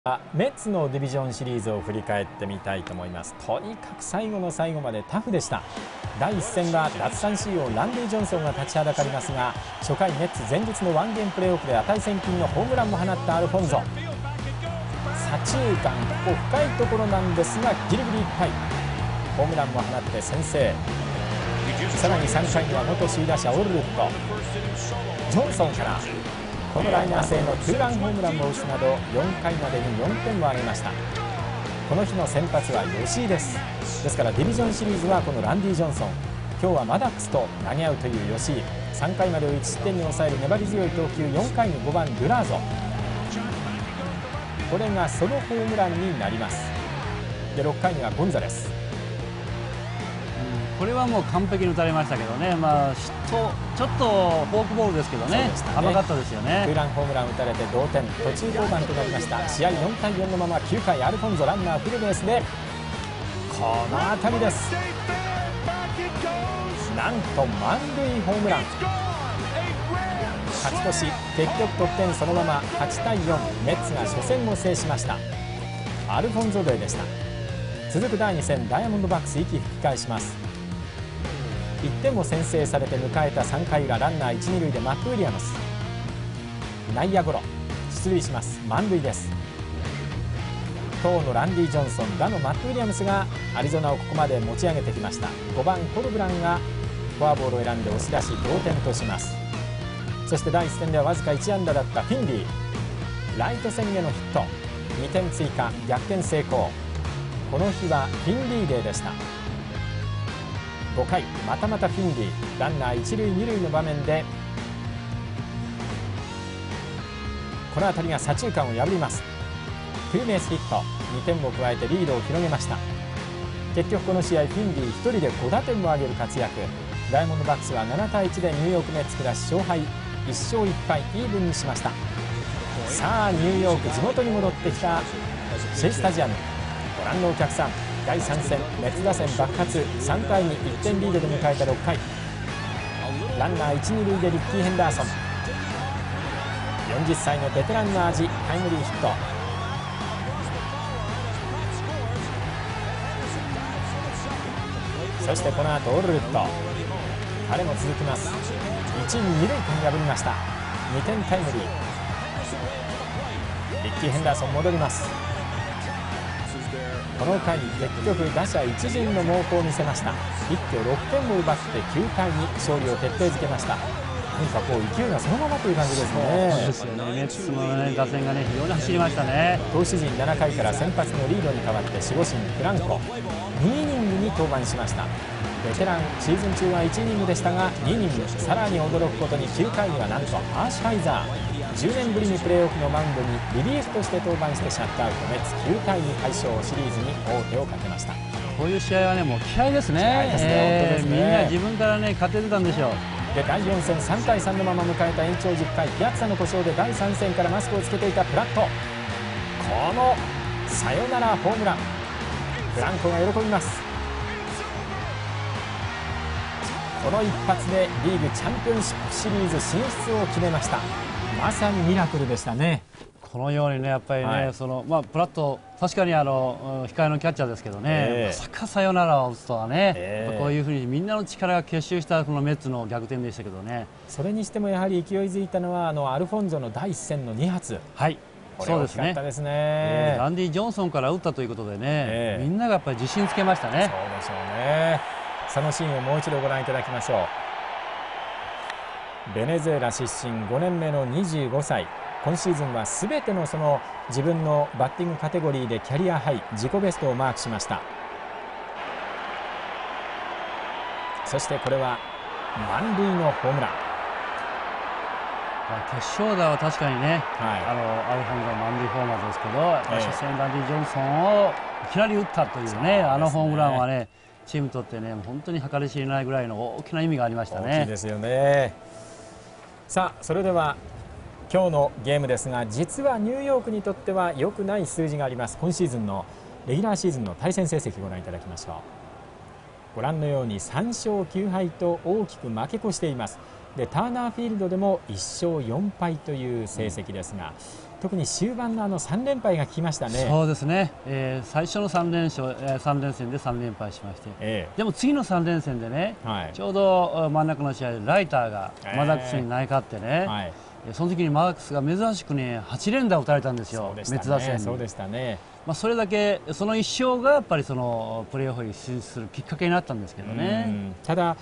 メッツのディビジョンシリーズを振り返ってみたいと思います。とにかく最後の最後までタフでした。第1戦は奪三振王ランディ・ジョンソンが立ちはだかりますが、初回メッツ前日のワンゲームプレーオフで値千金のホームランも放ったアルフォンゾ。左中間、ここ深いところなんですがギリギリいっぱいホームランも放って先制。さらに3回には元首位打者オルルット、ジョンソンからこのライナー性のツーランホームランも打つなど4回までに4点を挙げました。この日の先発は吉井です。ですからディビジョンシリーズはこのランディ・ジョンソン、今日はマダックスと投げ合うという吉井、3回までを1失点に抑える粘り強い投球、4回に5番ドゥラーゾ、これがソロホームランになります。で6回にはゴンザレス、 これはもう完璧に打たれましたけどね、ちょっとフォークボールですけどね、甘かったですよね。 ツーランホームラン打たれて同点、途中降板となりました。試合4対4のまま9回アルフォンゾランナーフルベースでこの当たりです。なんと満塁ホームラン、勝ち越し、結局得点そのまま8対4、メッツが初戦を制しました。アルフォンゾデーでした。続く第2戦、ダイヤモンドバックス息吹き返します。1点を先制されて迎えた3回裏、ランナー1、2塁でマック・ウィリアムス、内野ゴロ、出塁します。満塁です。当のランディ・ジョンソン、打のマック・ウィリアムスがアリゾナをここまで持ち上げてきました。5番コルブランがフォアボールを選んで押し出し同点とします。そして第1戦ではわずか1安打だったフィンリー、ライト線へのヒット、2点追加、逆転成功。この日はフィンリーデーでした。5回またまたフィンリー、ランナー1塁2塁の場面でこの当たりが左中間を破ります。ツーベースヒット、2点を加えてリードを広げました。結局この試合フィンリー1人で5打点も挙げる活躍。ダイヤモンドバックスは7対1でニューヨークメッツ下し勝敗1勝1敗イーブンにしました。さあニューヨーク地元に戻ってきたシェイスタジアム、ご覧のお客さん、第3戦メッツ打線爆発、3対2、1点リードで迎えた6回、ランナー1、2塁でリッキー・ヘンダーソン、40歳のベテランの味、タイムリーヒット。そしてこの後オルルット、彼も続きます。1、2塁間破りました。2点タイムリー、リッキー・ヘンダーソン戻ります。この回結局打者一巡の猛攻を見せました。一挙6点を奪って9対2、勝利を決定づけました。何かこう勢いがそのままという感じですね。 そうですよね。メッツの、打線が非常に走りましたね。 投手陣7回から先発のリードに代わって守護神フランコ、2イニングに登板しました。ベテラン、シーズン中は1イニングでしたが2イニング、さらに驚くことに9回にはなんとアーシュハイザー、10年ぶりにプレーオフのマウンドにリリーフとして登板してシャットアウト。メッツ9対2快勝、シリーズに王手をかけました。 こういう試合はもう気合ですね。みんな自分から勝ててたんでしょう。 で第4戦3対3のまま迎えた延長10回、ピアッツァの故障で第3戦からマスクをつけていたプラット、このサヨナラホームラン、フランコが喜びます。この一発でリーグチャンピオンシップシリーズ進出を決めました。まさにミラクルでしたね。 このようにやっぱりプラット、確かに控えのキャッチャーですけどね、まさかサヨナラを打つとはね、こういうふうにみんなの力が結集したこのメッツの逆転でしたけどね。 それにしてもやはり勢いづいたのはアルフォンゾの第1戦の2発、これ大きかったですね。 ランディ・ジョンソンから打ったということでね、みんながやっぱり自信つけましたね。 そうでしょうね。そのシーンをもう一度ご覧いただきましょう。ベネズエラ出身5年目の25歳、今シーズンはすべての自分のバッティングカテゴリーでキャリアハイ、自己ベストをマークしました。そしてこれは満塁のホームラン。 決勝打は確かにね、アルフォンゾ満塁ホームランですけど、初戦ランディ・ジョンソンをいきなり打ったというね、ホームランはね、チームにとってね、本当に計り知れないぐらいの大きな意味がありましたね。 大きいですよね。さあそれでは今日のゲームですが、実はニューヨークにとっては良くない数字があります。今シーズンのレギュラーシーズンの対戦成績をご覧いただきましょう。ご覧のように3勝9敗と大きく負け越しています。でターナーフィールドでも1勝4敗という成績ですが、 特に終盤の3連敗が効きましたね。 そうですね、最初の3連戦で3連敗しまして、でも次の3連戦でね、ちょうど真ん中の試合でライターがマダックスに投げ勝ってね、その時にマダックスが珍しくね8連打打たれたんですよ、メッツ打線に。 そうでしたね。 それだけその1勝がやっぱりそのプレーオフに進出するきっかけになったんですけどね。 ただ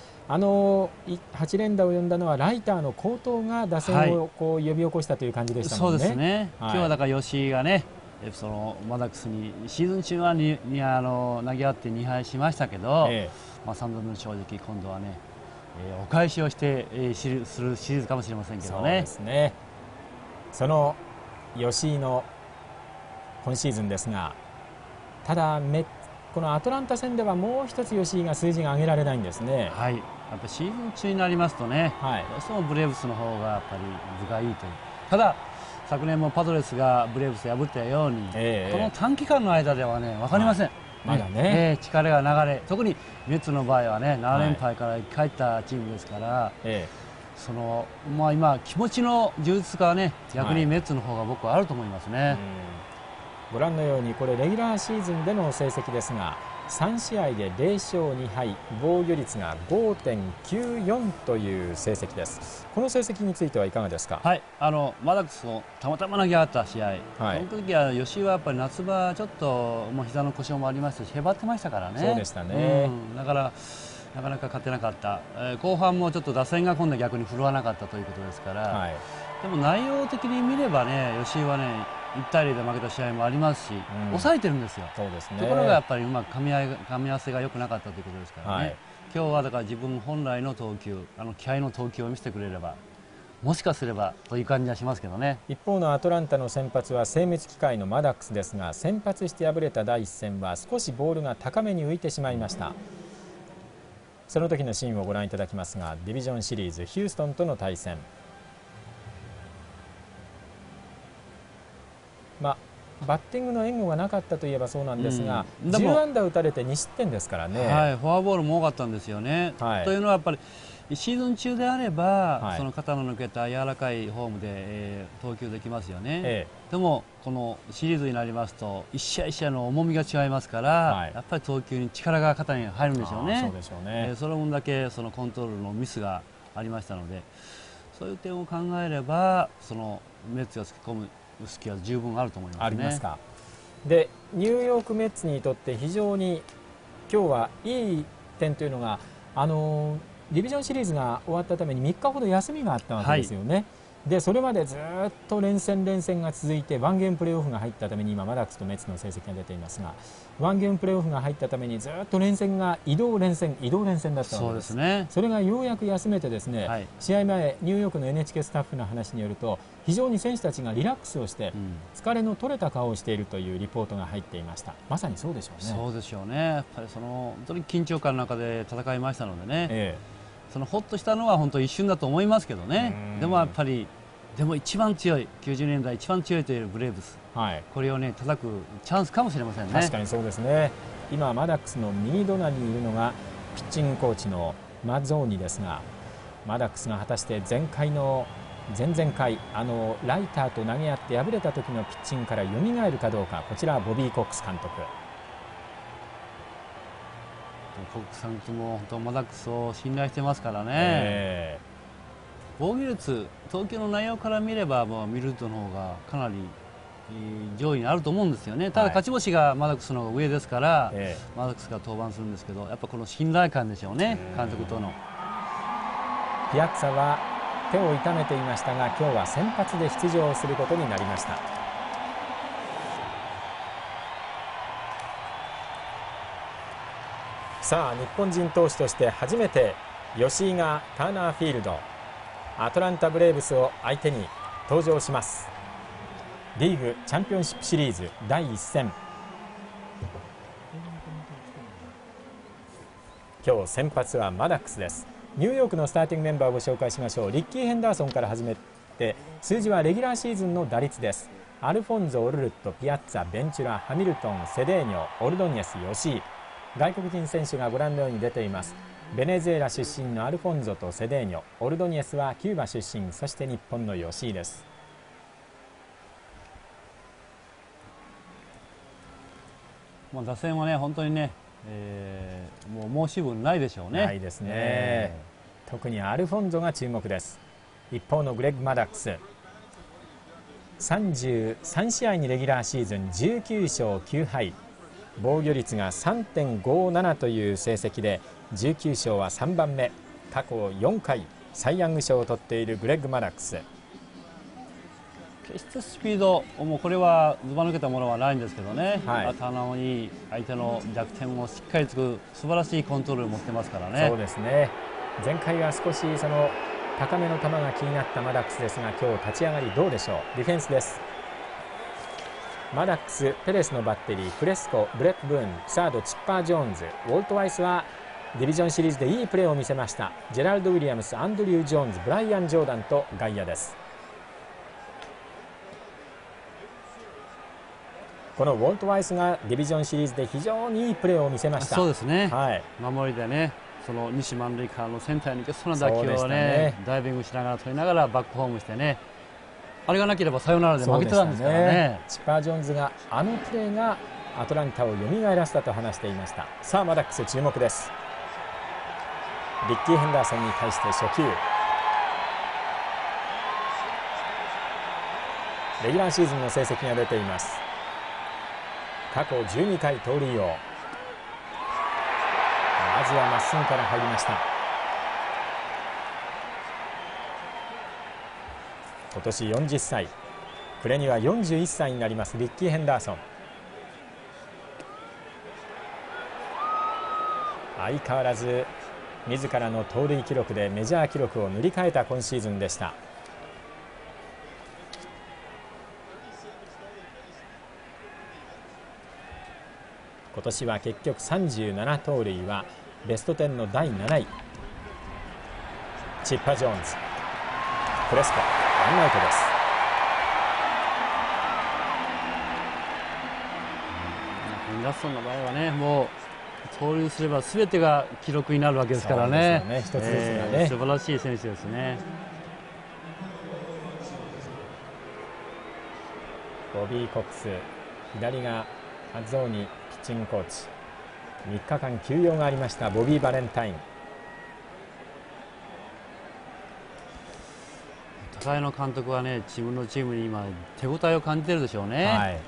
8連打を呼んだのはライターの好投が打線をこう呼び起こしたという感じでしたもんね。 そうですね、今日はだから吉井がねそのマダックスにシーズン中は投げ合って2敗しましたけど、3度目の正直今度はね、お返しをしてするシリーズかもしれませんけどね。 そうですね。その吉井の今シーズンですが、ただこのアトランタ戦ではもう一つ吉井が数字が上げられないんですね。 はい、やっぱシーズン中になりますとね、どうしてもブレーブスの方がやっぱり図がいいという。ただ昨年もパドレスがブレーブスを破ったように、この短期間の間ではね分かりません。 まだね、 力が流れ、特にメッツの場合はね7連敗から生き返ったチームですから、その今気持ちの充実がね逆にメッツの方が僕はあると思いますね。 ご覧のようにこれレギュラーシーズンでの成績ですが、3試合で0勝2敗、防御率が 5.94 という成績です。この成績についてはいかがですか。 はい、マダックスをたまたま投げ合った試合、その時は吉井はやっぱり夏場ちょっともう膝の故障もありましたしへばってましたからね。 そうでしたね、 だからなかなか勝てなかった、後半もちょっと打線が今度は逆に振るわなかったということですから、でも内容的に見ればね吉井はね1対0で負けた試合もありますし、抑えてるんですよ。 そうですね。 ところがやっぱりうまく噛み合わせが良くなかったということですからね、今日はだから自分本来の投球、気合の投球を見せてくれればもしかすればという感じはしますけどね。 一方のアトランタの先発は精密機械のマダックスですが、先発して敗れた第1戦は少しボールが高めに浮いてしまいました。その時のシーンをご覧いただきますが、ディビジョンシリーズヒューストンとの対戦、バッティングの援護がなかったといえばそうなんですが、10安打打たれて2失点ですからね。 フォアボールも多かったんですよね。というのはやっぱりシーズン中であれば、その肩の抜けた柔らかいフォームで、投球できますよね。でもこのシリーズになりますと1試合1試合の重みが違いますから、やっぱり投球に力が肩に入るんでしょうね。 そうでしょうね。 その分だけそのコントロールのミスがありましたので、そういう点を考えればそのメッツが突き込む隙は十分あると思いますね。 ありますか。でニューヨークメッツにとって非常に今日はいい点というのが、ディビジョンシリーズが終わったために3日ほど休みがあったわけですよね。でそれまでずっと連戦が続いてワンゲームプレーオフが入ったために今マダックスとメッツの成績が出ていますが、ワンゲームプレーオフが入ったためにずっと連戦が移動連戦だったわけです。 そうですね。 それがようやく休めてですね、試合前ニューヨークの NHK スタッフの話によると非常に選手たちがリラックスをして、疲れの取れた顔をしているというリポートが入っていました。まさにそうでしょうね。 そうでしょうね。やっぱりその本当に緊張感の中で戦いましたのでね、そのほっとしたのは本当一瞬だと思いますけどね。でもやっぱり一番強い90年代一番強いというブレーブス、これをね叩くチャンスかもしれませんね。 確かにそうですね。今マダックスの右隣にいるのがピッチングコーチのマゾーニですが、マダックスが果たして前々回ライターと投げ合って敗れた時のピッチングから蘇るかどうか。こちらはボビー・コックス監督。 コックス監督も本当マダックスを信頼してますからね。防御率、投球の内容から見ればミルトの方がかなり上位にあると思うんですよね。ただ勝ち星がマダックスの方が上ですから、マダックスが登板するんですけど、やっぱこの信頼感でしょうね、監督との。 ピアッツァは手を痛めていましたが、今日は先発で出場することになりました。さあ日本人投手として初めて吉井がターナーフィールドアトランタブレーブスを相手に登場します。リーグチャンピオンシップシリーズ第1戦、今日先発はマダックスです。ニューヨークのスターティングメンバーをご紹介しましょう。リッキー・ヘンダーソンから始めて、数字はレギュラーシーズンの打率です。アルフォンゾ、オルルット、ピアッツァ、ベンチュラ、ハミルトン、セデーニョ、オルドニエス、吉井。外国人選手がご覧のように出ています。ベネズエラ出身のアルフォンゾとセデーニョ、オルドニエスはキューバ出身、そして日本の吉井です。 打線はね本当にね、もう申し分ないでしょうね。 ないですね、特にアルフォンゾが注目です。一方のグレッグ・マダックス、33試合にレギュラーシーズン19勝9敗、防御率が 3.57 という成績で19勝は3番目、過去4回サイ・ヤング賞を取っているグレッグ・マダックス。 決してスピード、もうこれはずば抜けたものはないんですけどね、頭に相手の弱点をしっかりつく素晴らしいコントロールを持ってますからね。 そうですね、前回は少しその高めの球が気になったマダックスですが、今日立ち上がりどうでしょう。ディフェンスです。マダックス、ペレスのバッテリー、プレスコ、ブレット・ブーン、サードチッパー・ジョーンズ、ウォルト・ワイスはディビジョンシリーズでいいプレーを見せました。ジェラルド・ウィリアムス、アンドリュー・ジョーンズ、ブライアン・ジョーダンと外野です。このウォルト・ワイスがディビジョンシリーズで非常にいいプレーを見せました。 そうですね、守りでね、その西満塁からのセンターに行くその打球をねダイビングしながら取りながらバックホームしてね、あれがなければサヨナラで負けてたんですからね。 チッパー・ジョーンズがあのプレーがアトランタを蘇らせたと話していました。さあマダックス注目です。リッキー・ヘンダーソンに対して初球、レギュラーシーズンの成績が出ています。過去12回盗塁王、まずはまっすぐから入りました。今年40歳、暮れには41歳になりますリッキー・ヘンダーソン。相変わらず自らの盗塁記録でメジャー記録を塗り替えた今シーズンでした。今年は結局37盗塁はベスト10の第7位。チッパー・ジョーンズ、プレスコ、ワンアウトです。 ヘンダーソンの場合はね、もう盗塁すれば全てが記録になるわけですからね。 一つですがね、 素晴らしい選手ですね。 ボビー・コックス、左がアゾーニピッチングコーチ、3日間休養がありましたボビー・バレンタイン。 高井の監督はね、自分のチームに今手応えを感じてるでしょうね。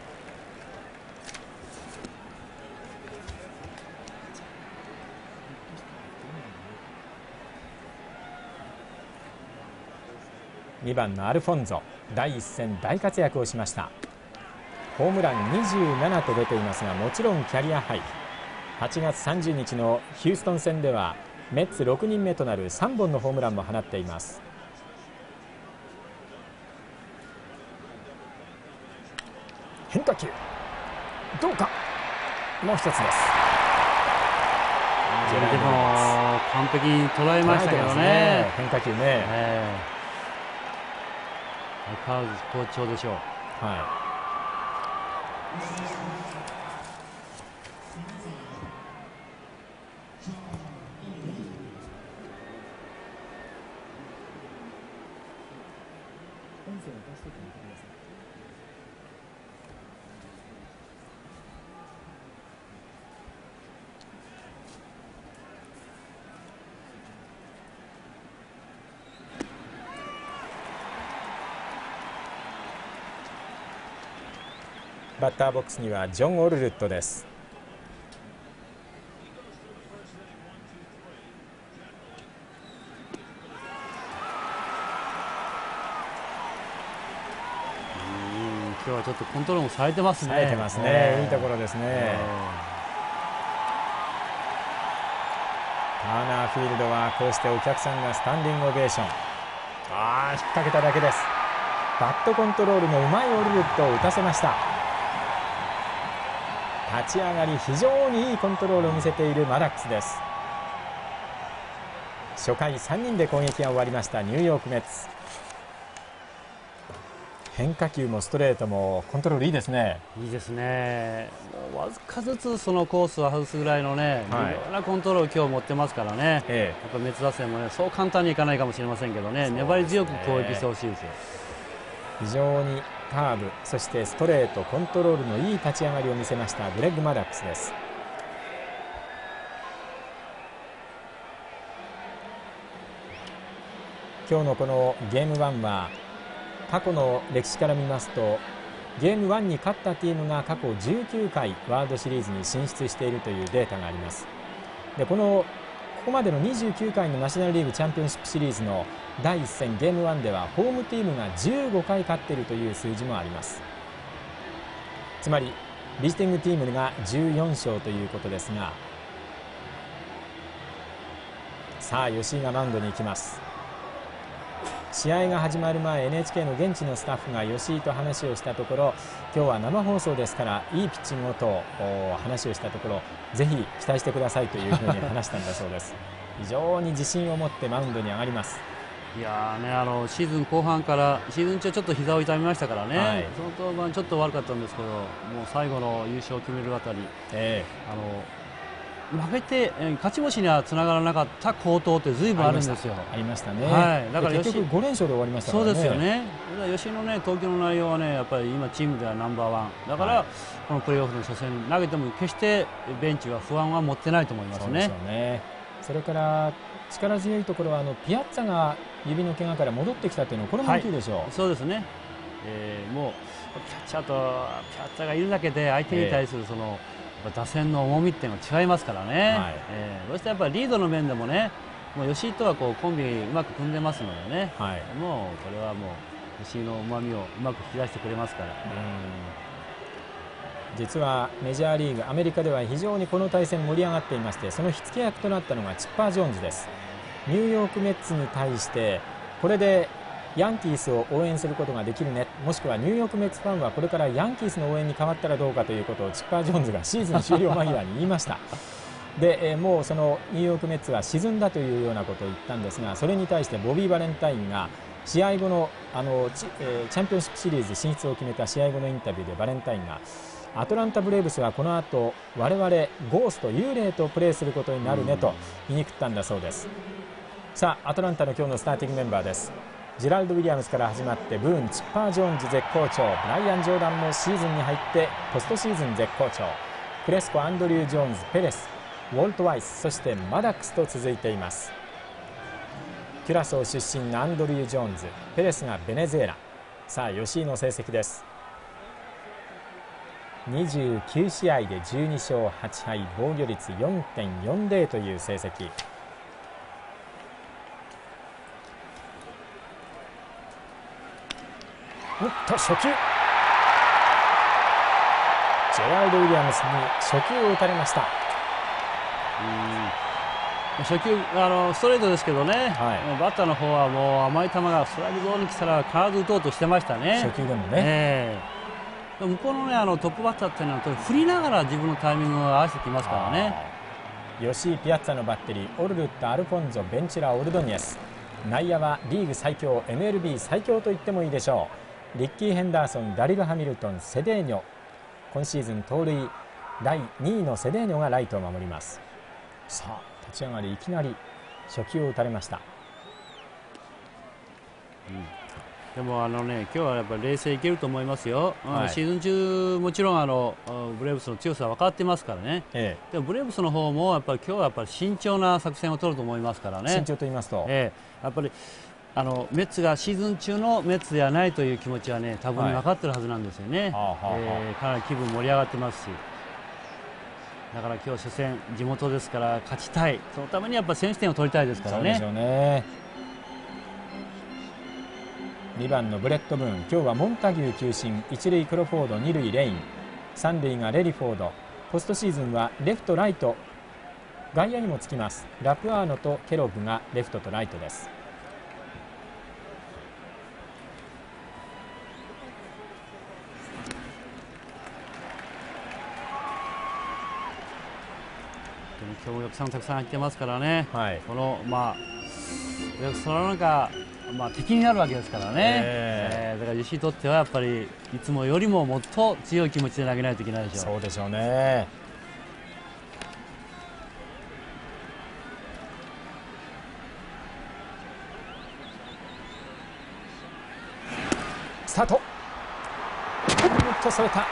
2番のアルフォンゾ、第一戦大活躍をしました。ホームラン27と出ていますが、もちろんキャリアハイ。8月30日のヒューストン戦ではメッツ6人目となる3本のホームランも放っています。変化球どうか、もう一つです。 でも完璧に捉えましたけどね。 変化球ね、 相変わらず好調でしょう。 バッターボックスにはジョン・オルルットです。 今日はちょっとコントロールもされてますね。 されてますね、いいところですね。ターナーフィールドはこうしてお客さんがスタンディングオベーション。引っ掛けただけです。バットコントロールのうまいオルルットを打たせました。立ち上がり非常にいいコントロールを見せているマダックスです。初回3人で攻撃が終わりましたニューヨークメッツ。変化球もストレートもコントロールいいですね。 いいですね。もうわずかずつそのコースを外すぐらいのね、微妙なコントロールを今日持ってますからね。やっぱメッツ打線もね、そう簡単にいかないかもしれませんけどね、粘り強く攻撃してほしいですよ。 非常にカーブ、そしてストレート、コントロールのいい立ち上がりを見せましたグレッグ・マダックスです。今日のこのゲーム1は過去の歴史から見ますと、ゲーム1に勝ったチームが過去19回ワールドシリーズに進出しているというデータがあります。でここまでの29回のナショナルリーグチャンピオンシップシリーズの第1戦ゲーム1ではホームチームが15回勝っているという数字もあります。つまりビジティングチームが14勝ということですが、さあ吉井がマウンドに行きます。試合が始まる前 NHK の現地のスタッフが吉井と話をしたところ、今日は生放送ですからいいピッチングをと話をしたところ、ぜひ期待してくださいというふうに話したんだそうです。非常に自信を持ってマウンドに上がります。 いやーね、シーズン後半からシーズン中ちょっと膝を痛めましたからね、はい、その登板ちょっと悪かったんですけど、もう最後の優勝を決めるあたり、負けて勝ち星にはつながらなかった好投ってずいぶんあるんですよ。 ありましたね、 はい、だから結局5連勝で終わりましたからね。 そうですよね。吉井のね投球の内容はね、やっぱり今チームではナンバーワンだから、はい、このプレーオフの初戦投げても決してベンチは不安は持ってないと思いますね。そうですよね。それから力強いところはピアッツァが指の怪我から戻ってきたというのはこれも大きいでしょう。はい、そうですね。もうキャッチャーとピアッツァがいるだけで相手に対するその、打線の重みっていうのは違いますからね。はい、そしてやっぱりリードの面でもね、もう吉井とはこうコンビうまく組んでますのでね、はい、もうこれはもう吉井のうまみをうまく引き出してくれますから。 実はメジャーリーグアメリカでは非常にこの対戦盛り上がっていまして、その火付け役となったのがチッパー・ジョーンズです。ニューヨークメッツに対してこれでヤンキースを応援することができるね、もしくはニューヨークメッツファンはこれからヤンキースの応援に変わったらどうかということをチッパー・ジョーンズがシーズン終了間際に言いました。で、もうそのニューヨークメッツは沈んだというようなことを言ったんですが、それに対してボビー・バレンタインが試合後のチャンピオンシップシリーズ進出を決めた試合後のインタビューでバレンタインが、アトランタブレーブスはこの後我々ゴースト幽霊とプレーすることになるねと言いにくったんだそうです。さあアトランタの今日のスターティングメンバーです。ジェラルド・ウィリアムスから始まってブーン、チッパー・ジョーンズ絶好調、ブライアン・ジョーダンもシーズンに入ってポストシーズン絶好調、プレスコ、アンドリュー・ジョーンズ、ペレス、ウォルト・ワイス、そしてマダックスと続いています。キュラソー出身のアンドリュー・ジョーンズ、ペレスがベネズエラ。さあ吉井の成績です。29試合で12勝8敗、防御率 4.40 という成績。初球、ジェラルド・ウィリアムスに初球を打たれました。 初球ストレートですけどね、はい、バッターの方はもう甘い球がストライクゾーンに来たら必ず打とうとしてましたね。 初球でもね、 向こうの、ね、トップバッターっていうのは振りながら自分のタイミングを合わせてきますからね。 吉井、ピアッツァのバッテリー、オルルット、アルフォンゾ、ベンチュラ、オルドニエス。内野はリーグ最強、 MLB 最強と言ってもいいでしょう。リッキー・ヘンダーソン、ダリル・ハミルトン、セデーニョ。今シーズン盗塁第2位のセデーニョがライトを守ります。さあ立ち上がりいきなり初球を打たれました。 でも今日はやっぱり冷静いけると思いますよ。はい、シーズン中もちろんブレーブスの強さは分かってますからね。でもブレーブスの方もやっぱり今日はやっぱり慎重な作戦を取ると思いますからね。 慎重と言いますと、 やっぱりメッツがシーズン中のメッツではないという気持ちはね多分分かってるはずなんですよね。かなり気分盛り上がってますし、だから今日初戦地元ですから勝ちたい、そのためにやっぱ先取点を取りたいですからね。 そうでしょうね。2番のブレッド・ブーン、今日はモンタギュー球審、1塁クロフォード、2塁レイン、3塁がレリフォード。ポストシーズンはレフトライト外野にもつきます。ラプアーノとケログがレフトとライトです。 今日もお客さんたくさん入ってますからね、はい、このその中、敵になるわけですからね、だから吉井にとってはやっぱりいつもよりももっと強い気持ちで投げないといけないでしょう。 そうでしょうね。スタート、 とそれた。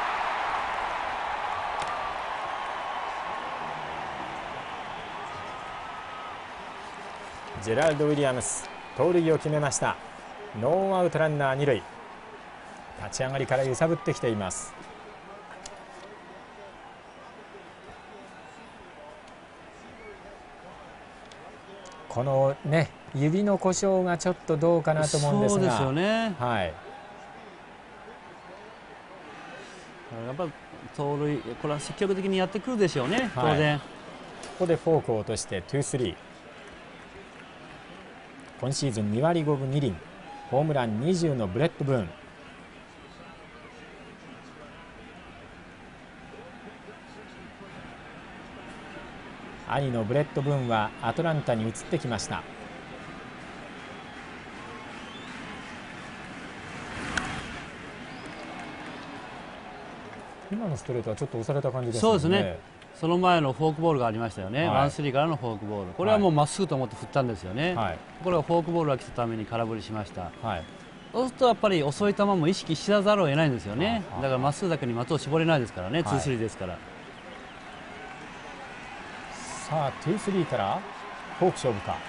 ジェラルド・ウィリアムス盗塁を決めました。ノーアウトランナー2塁。立ち上がりから揺さぶってきています。このね、指の故障がちょっとどうかなと思うんですが、 そうですよね。 はい、 やっぱり盗塁、これは積極的にやってくるでしょうね、当然。 はい、ここでフォークを落として2-3。今シーズン2割5分2厘、ホームラン20のブレッド・ブーン。兄のブレッド・ブーンはアトランタに移ってきました。今のストレートはちょっと押された感じですね。 そうですね。その前のフォークボールがありましたよね、 はい、 1-3からのフォークボール、これはもうまっすぐと思って振ったんですよね、 はい、 これはフォークボールが来たために空振りしました、 はい、 そうするとやっぱり遅い球も意識しざるを得ないんですよね、だからまっすぐだけに的を絞れないですからね、2-3ですから。 さあ、2-3からフォーク勝負か。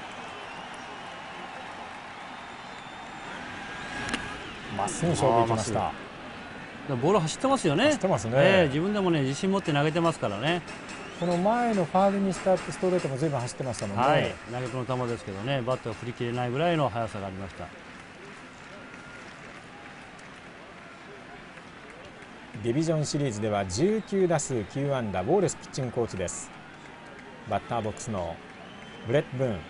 まっすぐ勝負いきました。 ボール走ってますよね。 走ってますね。 自分でもね自信持って投げてますからね。 この前のファールにしたストレートも随分走ってましたもんね。 はい、投げ込む球ですけどね、バットが振り切れないぐらいの速さがありました。 ディビジョンシリーズでは19打数9安打、ウォーレスピッチングコーチです。バッターボックスのブレッド・ブーン。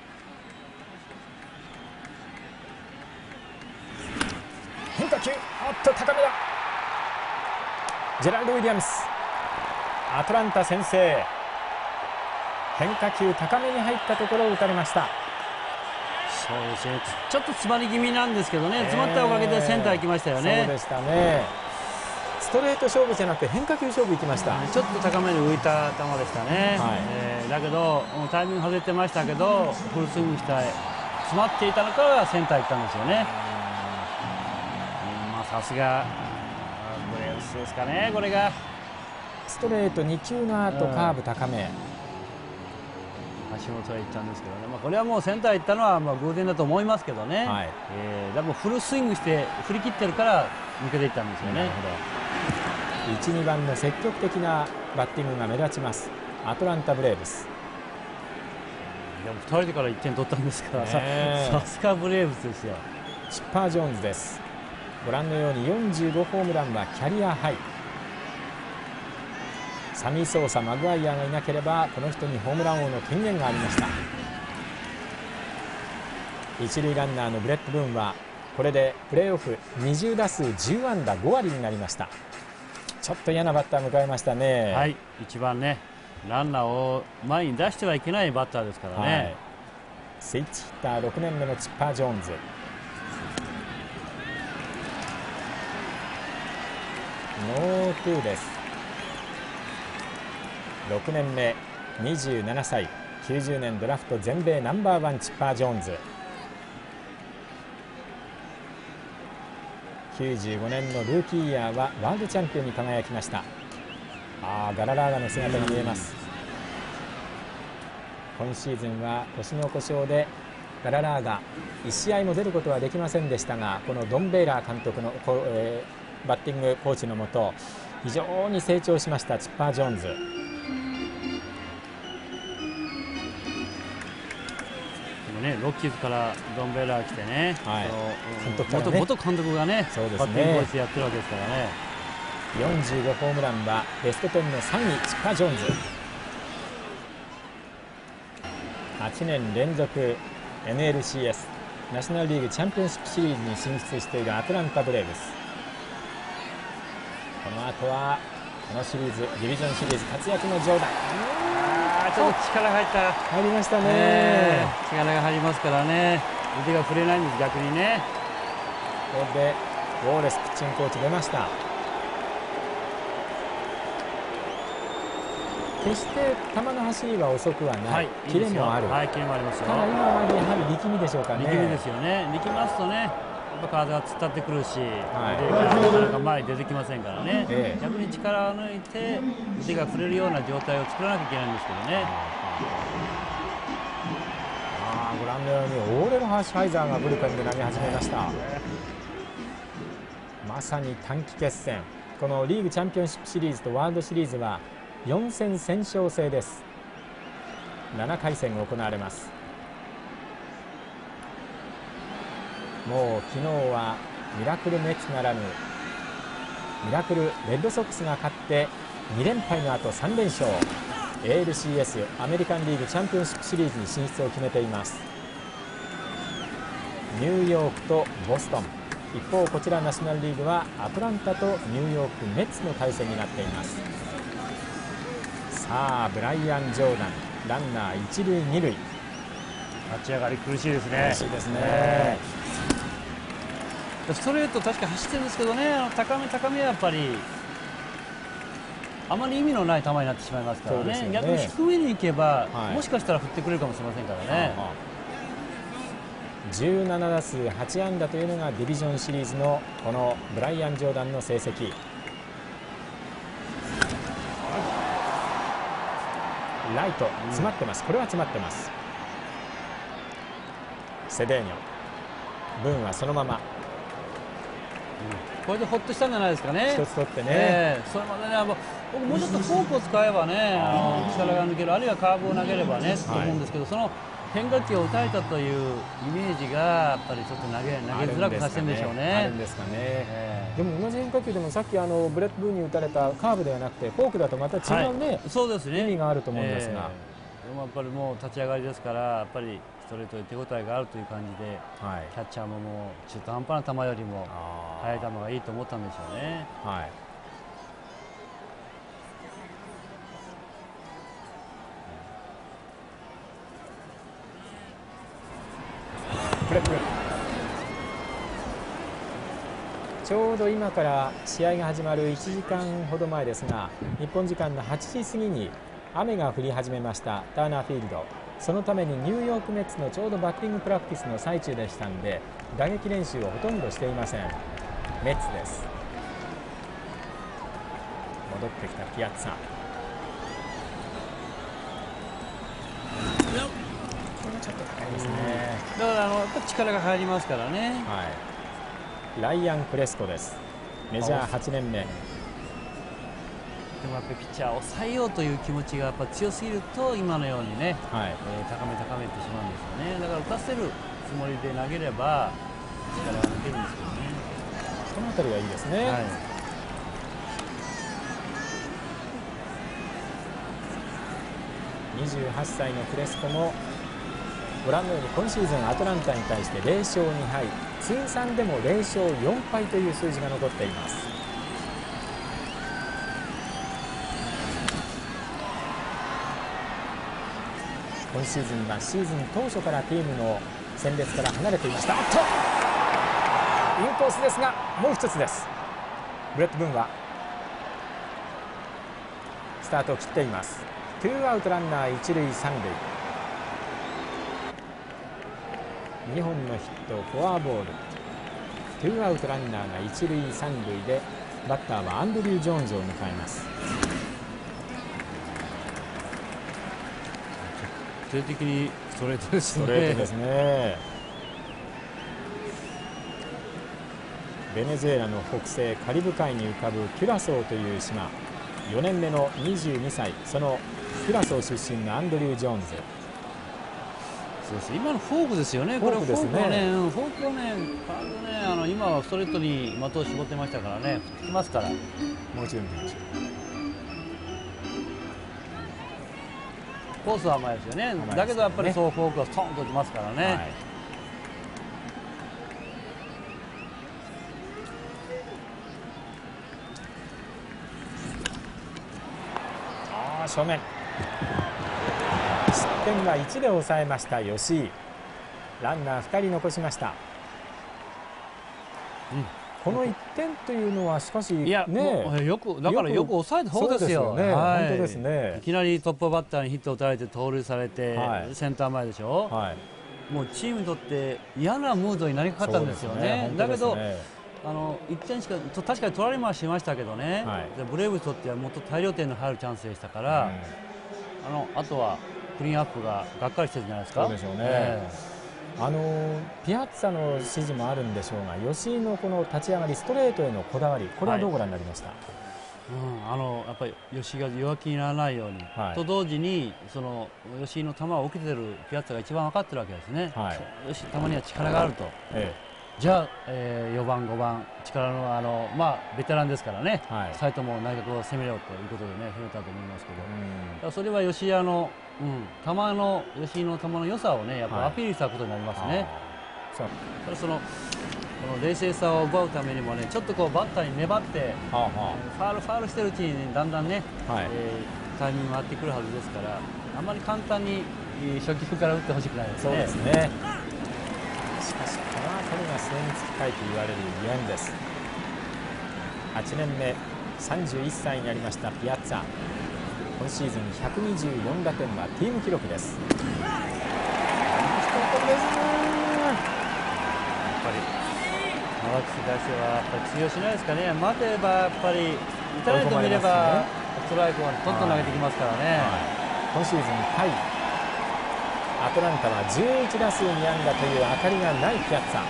変化球、おっと高めだ。ジェラルド・ウィリアムス、アトランタ先制。変化球高めに入ったところを打たれました。 そうですね、ちょっと詰まり気味なんですけどね、詰まったおかげでセンター行きましたよね。 そうでしたね。ストレート勝負じゃなくて変化球勝負行きました。 ちょっと高めに浮いた球でしたね、はい、だけどタイミング外れてましたけどフルスイングした詰まっていたのからセンター行ったんですよね。さすがブレーブスですかね。これがストレート2球の後カーブ高め、 橋本へ行ったんですけどね、これはもうセンター行ったのは偶然だと思いますけどね、はい、でもフルスイングして振り切ってるから抜けていったんですよね。 1、2番の積極的なバッティングが目立ちますアトランタ・ブレーブス。 でも2人でから1点取ったんですから、さすがブレーブスですよ。 チッパー・ジョーンズです。ご覧のように45ホームランはキャリアハイ。サミー・ソーサ、マグワイアがいなければこの人にホームラン王の権限がありました。一塁ランナーのブレッド・ブーンはこれでプレーオフ20打数10安打5割になりました。ちょっと嫌なバッター迎えましたね。 はい、一番ねランナーを前に出してはいけないバッターですからね、はい、 スイッチヒッター6年目のチッパー・ジョーンズ。ノーツーです。6年目27歳、90年ドラフト全米ナンバーワンチッパー・ジョーンズ。95年のルーキーイヤーはワールドチャンピオンに輝きました。ガララーガの姿が見えます。今シーズンは腰の故障でガララーガ1試合も出ることはできませんでしたが、このドン・ベイラー監督のバッティングコーチのもと非常に成長しましたチッパー・ジョーンズ。 ロッキーズからドン・ベイラー来てね、 はい、 元監督がね、バッティングコーチやってるわけですからね。 45ホームランはベスト10の3位チッパー・ジョーンズ。8年連続 NLCS ナショナルリーグチャンピオンシップシリーズに進出しているアトランタ・ブレーブス。この後はこのシリーズディビジョンシリーズ活躍のジョーダン。 ちょっと力が入りましたね。 力が入りますからね、腕が振れないんです、逆にね。 ここでウォーレスピッチングコーチ出ました。決して球の走りは遅くはない、キレもある、 キレもありますよ。 ただ今はやはり力みでしょうかね。 力みですよね。力ますとね、 ぱ体が突っ立ってくるし、なかなか前に出てきませんからね、逆に力を抜いて腕が振れるような状態を作らなきゃいけないんですけどね。 ご覧のようにオーレル・ハーシュファイザーがブルペンで投げ始めました。まさに短期決戦。このリーグチャンピオンシップシリーズとワールドシリーズは4戦先勝制です。7回戦が行われます。もう昨日はミラクルメッツならぬミラクルレッドソックスが勝って2連敗の後3連勝、 ALCS アメリカンリーグチャンピオンシップシリーズに進出を決めています。ニューヨークとボストン、一方こちらナショナルリーグはアトランタとニューヨークメッツの対戦になっています。さあブライアン・ジョーダン、ランナー一塁二塁、 立ち上がり苦しいですね。 苦しいですね。 ストレート確か走ってるんですけどね、高め高めはやっぱりあまり意味のない球になってしまいますからね。逆に低めに行けば、もしかしたら振ってくれるかもしれませんからね。 17打数8安打というのがディビジョンシリーズのこのブライアン・ジョーダンの成績。ライト詰まってます。これは詰まってます。セデーニョ、ブーンはそのまま、 これでほっとしたんじゃないですかね。 一つ取ってね、 それまでね、僕もうちょっとフォークを使えばね、力が抜ける、あるいはカーブを投げればね、と思うんですけど、その変化球を打たれたというイメージがやっぱりちょっと投げづらくさせてるんでしょうね。 あるんですかね。でも同じ変化球でもさっきブレッド・ブーンに打たれたカーブではなくてフォークだとまた違うね、 そうですね、 意味があると思うんですが、 でもやっぱりもう立ち上がりですから、やっぱりストレートで手応えがあるという感じで、キャッチャーももう中途半端な球よりも速い球がいいと思ったんでしょうね。 ちょうど今から試合が始まる1時間ほど前ですが、日本時間の8時過ぎに雨が降り始めましたターナーフィールド。そのためにニューヨークメッツのちょうどバッティングプラクティスの最中でしたんで、打撃練習をほとんどしていません。メッツです。戻ってきたピアッツァ、これはちょっと高いですね。 だからやっぱ力が入りますからね。 ライアン・プレスコです。メジャー8年目。 でもやっぱりピッチャーを抑えようという気持ちがやっぱ強すぎると、今のようにね、高めてしまうんですよね。だから打たせるつもりで投げれば力が抜けるんですけどね。 この辺りはいいですね。28歳のプレスコもご覧のように今シーズンアトランタに対して0勝2敗、通算でも0勝4敗という数字が残っています。今シーズンはシーズン当初からチームの戦列から離れていました。インコースですがもう一つです。ブレッド・ブーンはスタートを切っています。2アウトランナー一塁三塁、2本のヒット、フォアボール、2アウトランナーが一塁三塁で、バッターはアンドリュー・ジョーンズを迎えます。 徹底的にストレートですね。 ストレートですね。ベネズエラの北西カリブ海に浮かぶキュラソーという島、4年目の22歳、そのキュラソー出身のアンドリュー・ジョーンズ。 そうです、今のフォークですよね。これフォークはね、フォークはね、今はストレートに的を絞ってましたからね、振ってますから。もうちろん見ましょう。コースは甘いですよね。だけどやっぱりそうフォークはストンと打ちますからね。 正面、失点は1で抑えました吉井。ランナー2人残しました。この1点というのはしかしね、 だからよく抑えた方ですよ。 本当ですね。 いきなりトップバッターにヒットを打たれて盗塁されて、センター前でしょ。 もうチームにとって嫌なムードになりかかったんですよね。だけど1点しか確かに取られはしましたけどね、でブレーブスにとってはもっと大量点の入るチャンスでしたから、あとはクリーンアップががっかりしてるんじゃないですか。 そうでしょうね。ピアッツァの指示もあるんでしょうが、吉井のこの立ち上がりストレートへのこだわり、これはどうご覧になりました？ やっぱり吉井が弱気にならないように、と同時にその吉井の球を受けているピアッツァが一番分かってるわけですね。吉井球には力があると、じゃあ、4番、5番力のベテランですからね、2人とも内角を攻めようということでね攻めたと思いますけど、それは吉井吉井の球の良さをねやっぱアピールしたことになりますね。ただこの冷静さを奪うためにもねちょっとこうバッターに粘ってファウルしてるうちに、ね、だんだんね、タイミングが合ってくるはずですから、あんまり簡単に初球から打ってほしくないですね。 そうですね。しかしこの辺りが末につきたいと言われるリエンです。8年目31歳になりましたピアッツァ、今シーズン124打点はチーム記録です。 マラクスに対してはやっぱり通用しないですかね。待てばやっぱり打たないと見ればストライクをどんどん投げてきますからね。 今シーズンタイアトランタは11打数2安打という当たりがないピアッツァ。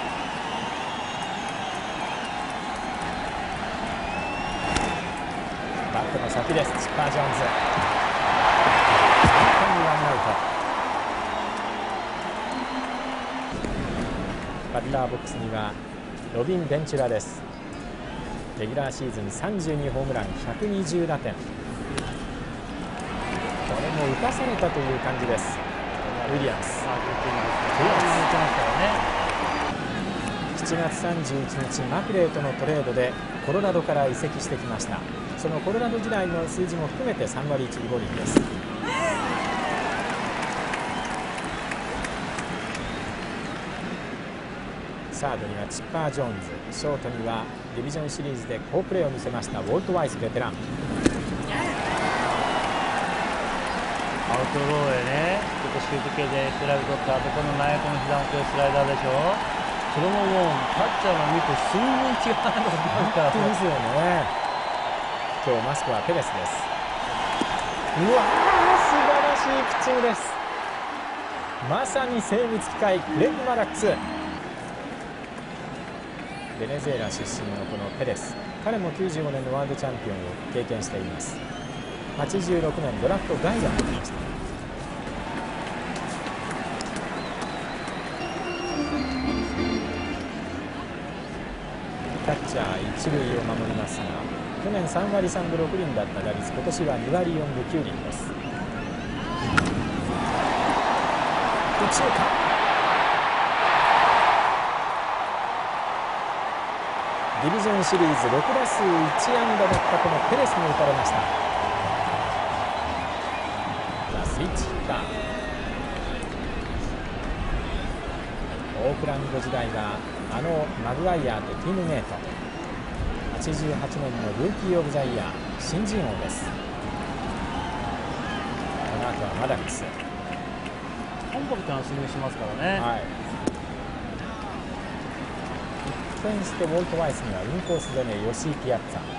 バットの先です。チッパー・ジョーンズ、簡単にワンアウト。バッターボックスにはロビン・ベンチュラです。レギュラーシーズン32ホームラン120打点、これも打たされたという感じです。ウィリアムス、7月31日マクレーとのトレードでコロラドから移籍してきました。そのコロラド時代の数字も含めて3割1分5厘です。サードにはチッパー・ジョーンズ、ショートにはディビジョンシリーズで好プレーを見せましたウォルト・ワイスベテラン。 アウトローへね、ちょっとシュート系でストライク取った後、この内野の膝元へスライダーでしょ。それももうキャッチャーの見てすんごい違うなと思いますから。 本当ですよね。今日マスクはペレスです。うわー、素晴らしいピッチングです。まさに生物機械クレイグ・マラックス。ベネズエラ出身のこのペレス、彼も95年のワールドチャンピオンを経験しています。86年ドラフト外野に入りました。キャッチャー一塁を守りますが、去年3割3分6厘だった打率、今年は2割4分9厘です。右中間、ディビジョンシリーズ6打数1安打だったこのペレスに打たれました。スイッチヒッター、オークランド時代はマグワイアとティムメイト、88年のルーキー・オブ・ザ・イヤー新人王です。この後はマダックス、 コンパクトなスイングしますからね。 フェンスとウォルト・ワイスにはインコースでね、吉井ピアッツァ。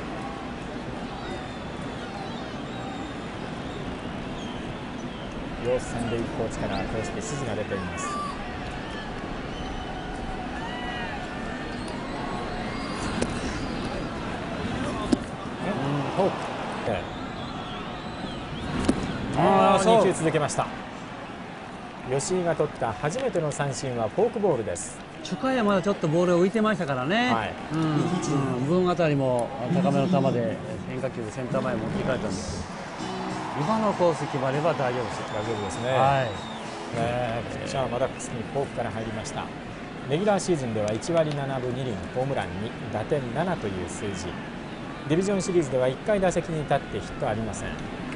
両三塁コーチからこうして指示が出ています。2球続けました。吉井が取った初めての三振はフォークボールです。 初回はまだちょっとボールを浮いてましたからね、部分あたりも高めの球で変化球でセンター前に持っていかれたんですけど、今のコース決まれば大丈夫です。 大丈夫ですね。ピッチャーマダックスにフォークから入りました。レギュラーシーズンでは1割7分2厘、ホームラン2、打点7という数字。ディビジョンシリーズでは1回打席に立ってヒットありません。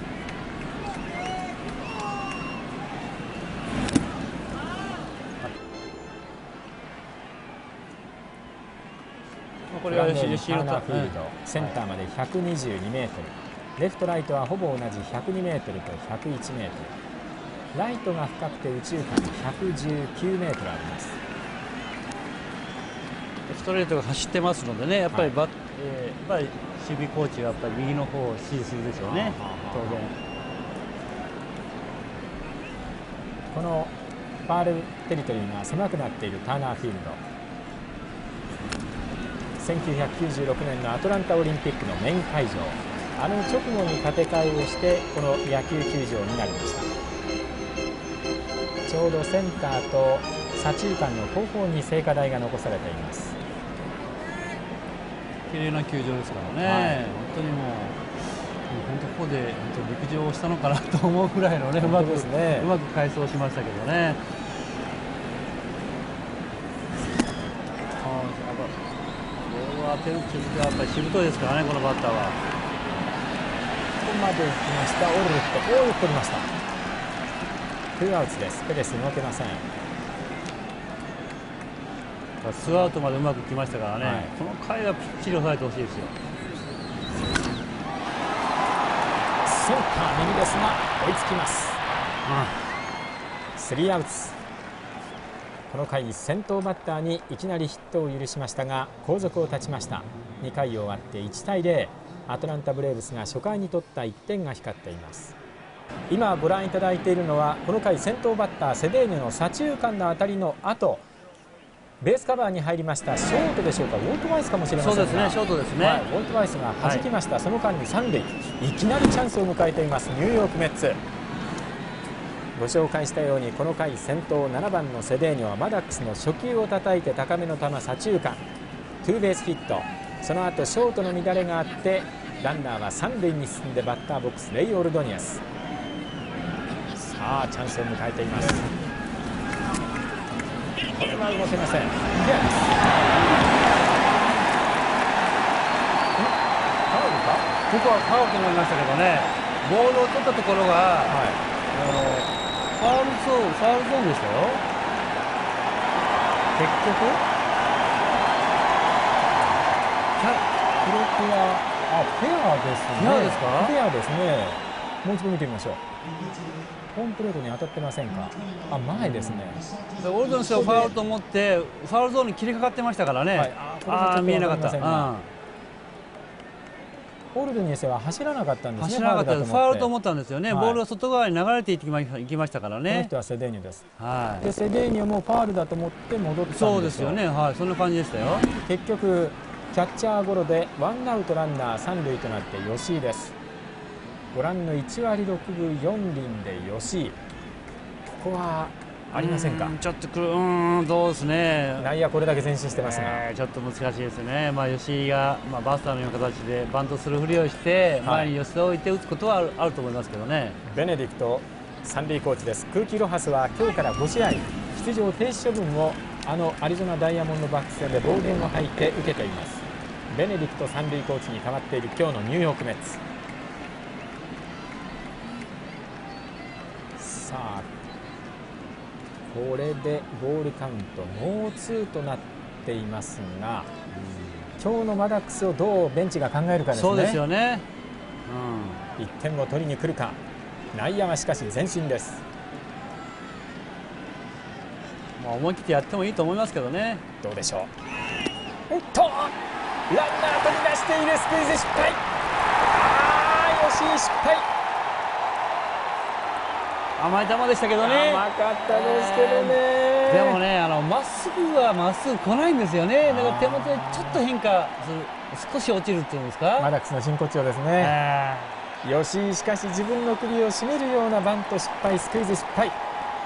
これは吉井のターナーフィールド、センターまで122メートル、レフトライトはほぼ同じ102メートルと101メートル。 ライトが深くて右中間119メートルあります。 ストレートが走ってますのでね、やっぱりやっぱり守備コーチはやっぱり右の方を指示するでしょうね、当然。 このファールテリトリーが狭くなっているターナーフィールド、1996年のアトランタオリンピックのメイン会場、あの直後に建て替えをしてこの野球球場になりました。ちょうどセンターと左中間の後方に聖火台が残されています。 綺麗な球場ですからね、はい、本当にもう本当ここで陸上をしたのかなと思うぐらいのね、うまく改装しましたけどね。ボールを当てるっていうことはやっぱりしぶといですからね、このバッターは。 ここまで来ました。オルレット、取りました。2アウトです。ペレス動けません。 2アウトまでうまく来ましたからね、はい、この回はぴっちり抑えてほしいですよ。 センター右ですが追いつきます。3アウト。この回先頭バッターにいきなりヒットを許しましたが後続を断ちました。2回終わって1対0、アトランタブレーブスが初回に取った1点が光っています。今ご覧いただいているのはこの回先頭バッターセデーニョの左中間の当たりの後、ベースカバーに入りましたショートでしょうか、ウォルトワイスかもしれませんが、 そうですね、ショートですね、 はい、ウォルトワイスが弾きました、はい、その間に三塁、いきなりチャンスを迎えていますニューヨークメッツ。ご紹介したようにこの回先頭7番のセデーニョはマダックスの初球を叩いて高めの球左中間ツーベースヒット、その後ショートの乱れがあってランナーは三塁に進んでバッターボックスレイ・オルドニアス。さあチャンスを迎えています。これは動けません。フェアです。ファウルか？ 僕はファウルと思いましたけどね、ボールを取ったところが、はい、ファウルゾーンでしたよ。 結局記録はフェアですね。 フェアですか？ フェアですね。もう一度見てみましょう。ホームプレートに当たってませんか？前ですね。 オルドンスはファウルと思ってファウルゾーンに切りかかってましたからね。はい、見えなかった。 オルドニエスは走らなかったんですね。 走らなかったです。ファウルと思ったんですよね。はい、ボールが外側に流れていきましたからね。 この人はセデーニョです。 はい。 でセデーニョもファウルだと思って戻ったんですよ。 そうですよね。はい、そんな感じでしたよ。 結局キャッチャーゴロでワンアウトランナー三塁となって吉井です。ご覧の1割6分4厘で吉井、ここはありませんか？ ちょっとどうですね。 内野これだけ前進してますが、 ちょっと難しいですね。吉井が、バスターのような形でバントするふりをして前に寄せ置いて打つことはあると思いますけどね。 ベネディクト三塁コーチです。クーキ・ロハスは今日から5試合出場停止処分をアリゾナダイヤモンドバックス戦で暴言を吐いて受けています。ベネディクト三塁コーチに代わっている今日のニューヨークメッツ。さあこれでボールカウントノーツーとなっていますが、今日のマダックスをどうベンチが考えるかですね。 そうですよね。 1点を取りに来るか。内野はしかし前進です。 思い切ってやってもいいと思いますけどね。 どうでしょう。ランナー取り出している。スクイズ失敗。吉井失敗。 甘い球でしたけどね。 甘かったですけどね。 でもね、まっすぐはまっすぐ来ないんですよね。だから手元でちょっと変化する、少し落ちるっていうんですか。 マダックスの真骨頂ですね。吉井しかし自分の首を絞めるようなバント失敗、スクイズ失敗。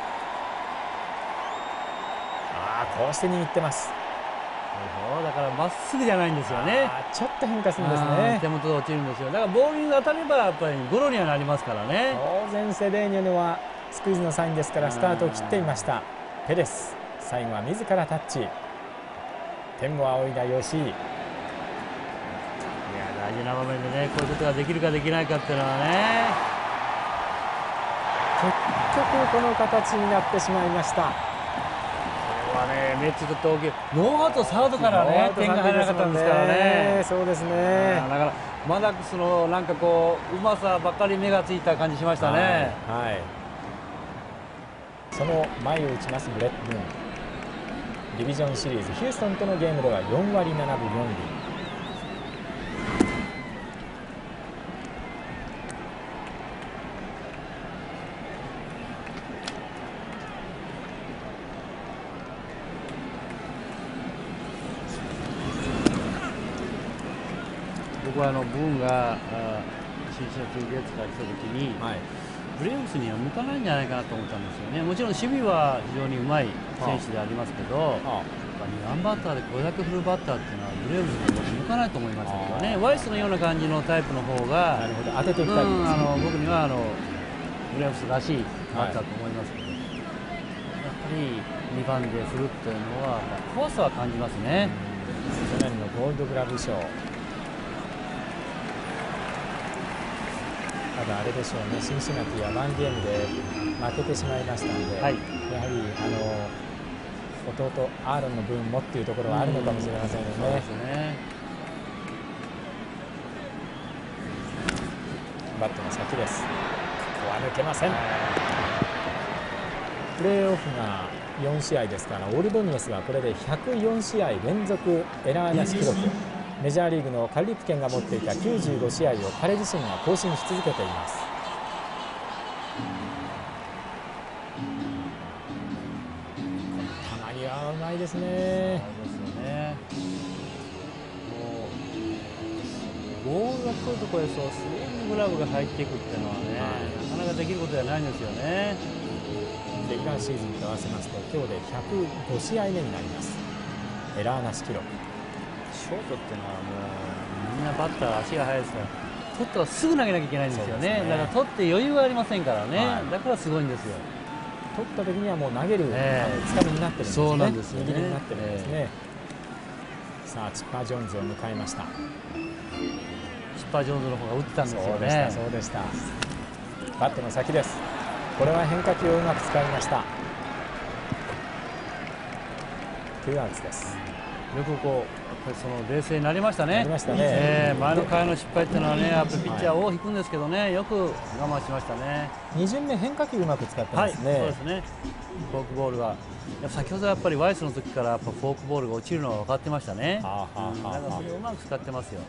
こうして握ってます。 だからまっすぐじゃないんですよね。 ちょっと変化するんですね。 手元で落ちるんですよ。だからボールに当たればやっぱりゴロにはなりますからね。 当然セデーニョはスクイズのサインですからスタートを切っていました。ペレス最後は自らタッチ。天を仰いだ吉井。 大事な場面でね、こういうことができるかできないかっていうのはね。 結局この形になってしまいました。 メッツと大きいノーアウトサードからね点が入らなかったんですからね。 そうですね。 だからマダックスのなんかこううまさばっかり目がついた感じしましたね。 その前を打ちますブレット・ブーン。ディビジョンシリーズヒューストンとのゲームでは4割7分4厘。 僕はブーンが新社中月から来た時に、はい、ブレーブスには向かないんじゃないかなと思ったんですよね。もちろん守備は非常にうまい選手でありますけど、2番バッターでこれだけ振るバッターっていうのはブレーブスに向かないと思いましたけどね。ワイスのような感じのタイプの方が当てていきたいですね。 僕にはブレーブスらしいバッターと思いますけど、やっぱり2番で振るっていうのは怖さは感じますね。 去年のゴールドグラブ賞、ただあれでしょうね、シンシナティは1ゲームで負けてしまいましたので、はい、やはり弟アーロンの分もっていうところはあるのかもしれませんよね。そうですね。バットの先です。ここは抜けません。プレーオフが4試合ですから、オルドニエスはこれで104試合連続エラーなし記録、メジャーリーグのカルリプ県が持っていた95試合を彼自身が更新し続けています。たまにはうまいですね。 ボールが来るところでスインググラブが入っていくっていうのはね、なかなかできることではないんですよね。 レギュラーシーズンと合わせますと今日で105試合目になります。エラーなし記録。 ショートっていうのはもうみんなバッター足が速いですから、取ったらすぐ投げなきゃいけないんですよね。だから取って余裕がありませんからね、はい、だからすごいんですよ。 取った時にはもう投げるつかみになってるんですね。 そうなんですよね。 握りになってるんですね。さあチッパー・ジョーンズを迎えました。 チッパー・ジョーンズの方が打ってたんですよね。 そうでした。バットの先です。これは変化球をうまく使いました。2アウトです。 よくこうやっぱりその冷静になりましたね。 なりましたね。 前の回の失敗っていうのはね、やっぱりピッチャーを引くんですけどね、よく我慢しましたね。 2巡目変化球うまく使ってますね。 はい、そうですね。フォークボールが先ほどやっぱりワイスの時からやっぱフォークボールが落ちるのが分かってましたね。だからそれをうまく使ってますよ。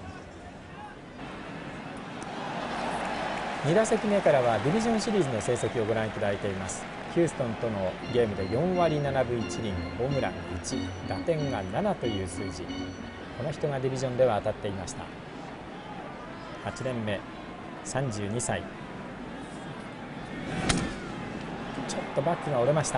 2打席目からはディビジョンシリーズの成績をご覧いただいています。ヒューストンとのゲームで4割7分1厘、ホームラン1、打点が7という数字。この人がディビジョンでは当たっていました。8年目、32歳。ちょっとバックが折れました。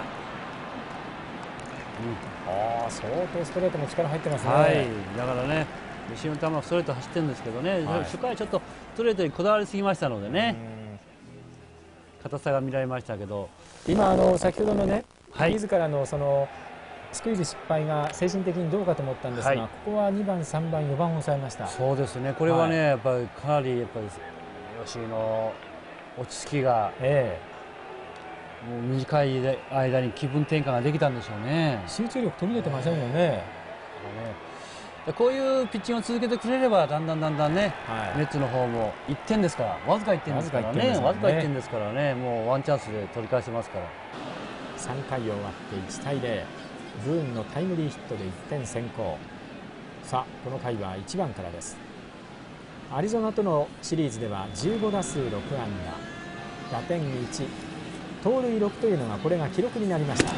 相当ストレートも力入ってますね。 はい、だからね、後ろの球はストレート走ってるんですけどね、初回ちょっとストレートにこだわりすぎましたのでね、硬さが見られましたけど、 今先ほどのね、自らのそのスクイズ失敗が精神的にどうかと思ったんですが、ここは2番、3番、4番を抑えました。 そうですね、これはね、やっぱりかなりやっぱり吉井の落ち着きが、もう短い間に気分転換ができたんでしょうね。 集中力途切れてませんよね。 こういうピッチングを続けてくれればだんだんね、メッツの方も1点ですから、わずか1点ですからね、わずか1点ですからね、もうワンチャンスで取り返せますから。 3回終わって1対0、ブーンのタイムリーヒットで1点先行。さあこの回は1番からです。アリゾナとのシリーズでは15打数6安打、打点1、盗塁6というのがこれが記録になりました。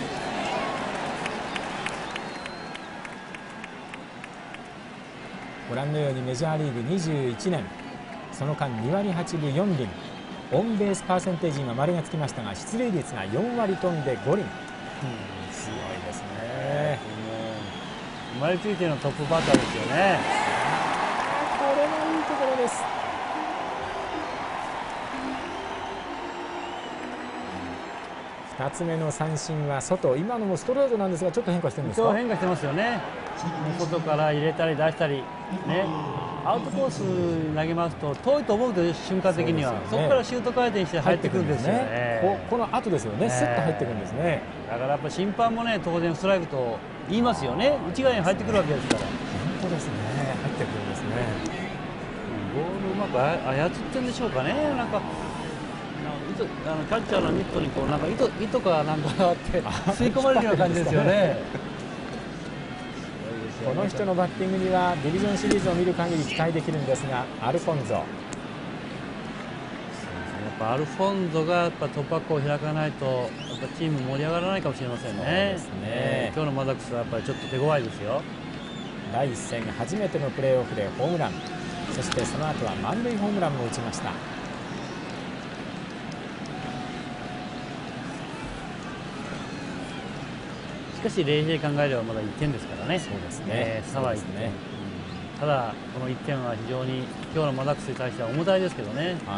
ご覧のようにメジャーリーグ21年、その間2割8分4厘、オンベースパーセンテージには丸がつきましたが、出塁率が4割飛んで5厘、強いですね。 生まれついてのトップバッターですよね。 これもいいところです。2つ目の三振は外、今のもストレートなんですがちょっと変化してるんですか。 変化してますよね。外から入れたり出したりね、アウトコースに投げますと遠いと思うと瞬間的には そこからシュート回転して入ってくるんですよね。 この後ですよね、スッと入ってくるんですね。 だからやっぱ審判もね、当然ストライクと言いますよね。内側に入ってくるわけですから。 本当ですね、入ってくるんですね。 ボールうまく操ってるんでしょうかね。なんかキャッチャーのミットにこうなんか糸かなんかがあって吸い込まれるような感じですよね。 この人のバッティングにはディビジョンシリーズを見る限り期待できるんですが、アルフォンゾ。 やっぱアルフォンゾがやっぱ突破口を開かないとやっぱチーム盛り上がらないかもしれませんね。今日のマダックスはやっぱりちょっと手強いですよ。 第1戦初めてのプレーオフでホームラン、そしてその後は満塁ホームランも打ちました。 しかし冷静に考えればまだ1点ですからね。 そうですね。 差は1点。ただこの1点は非常に今日のマダックスに対しては重たいですけどね。 はい。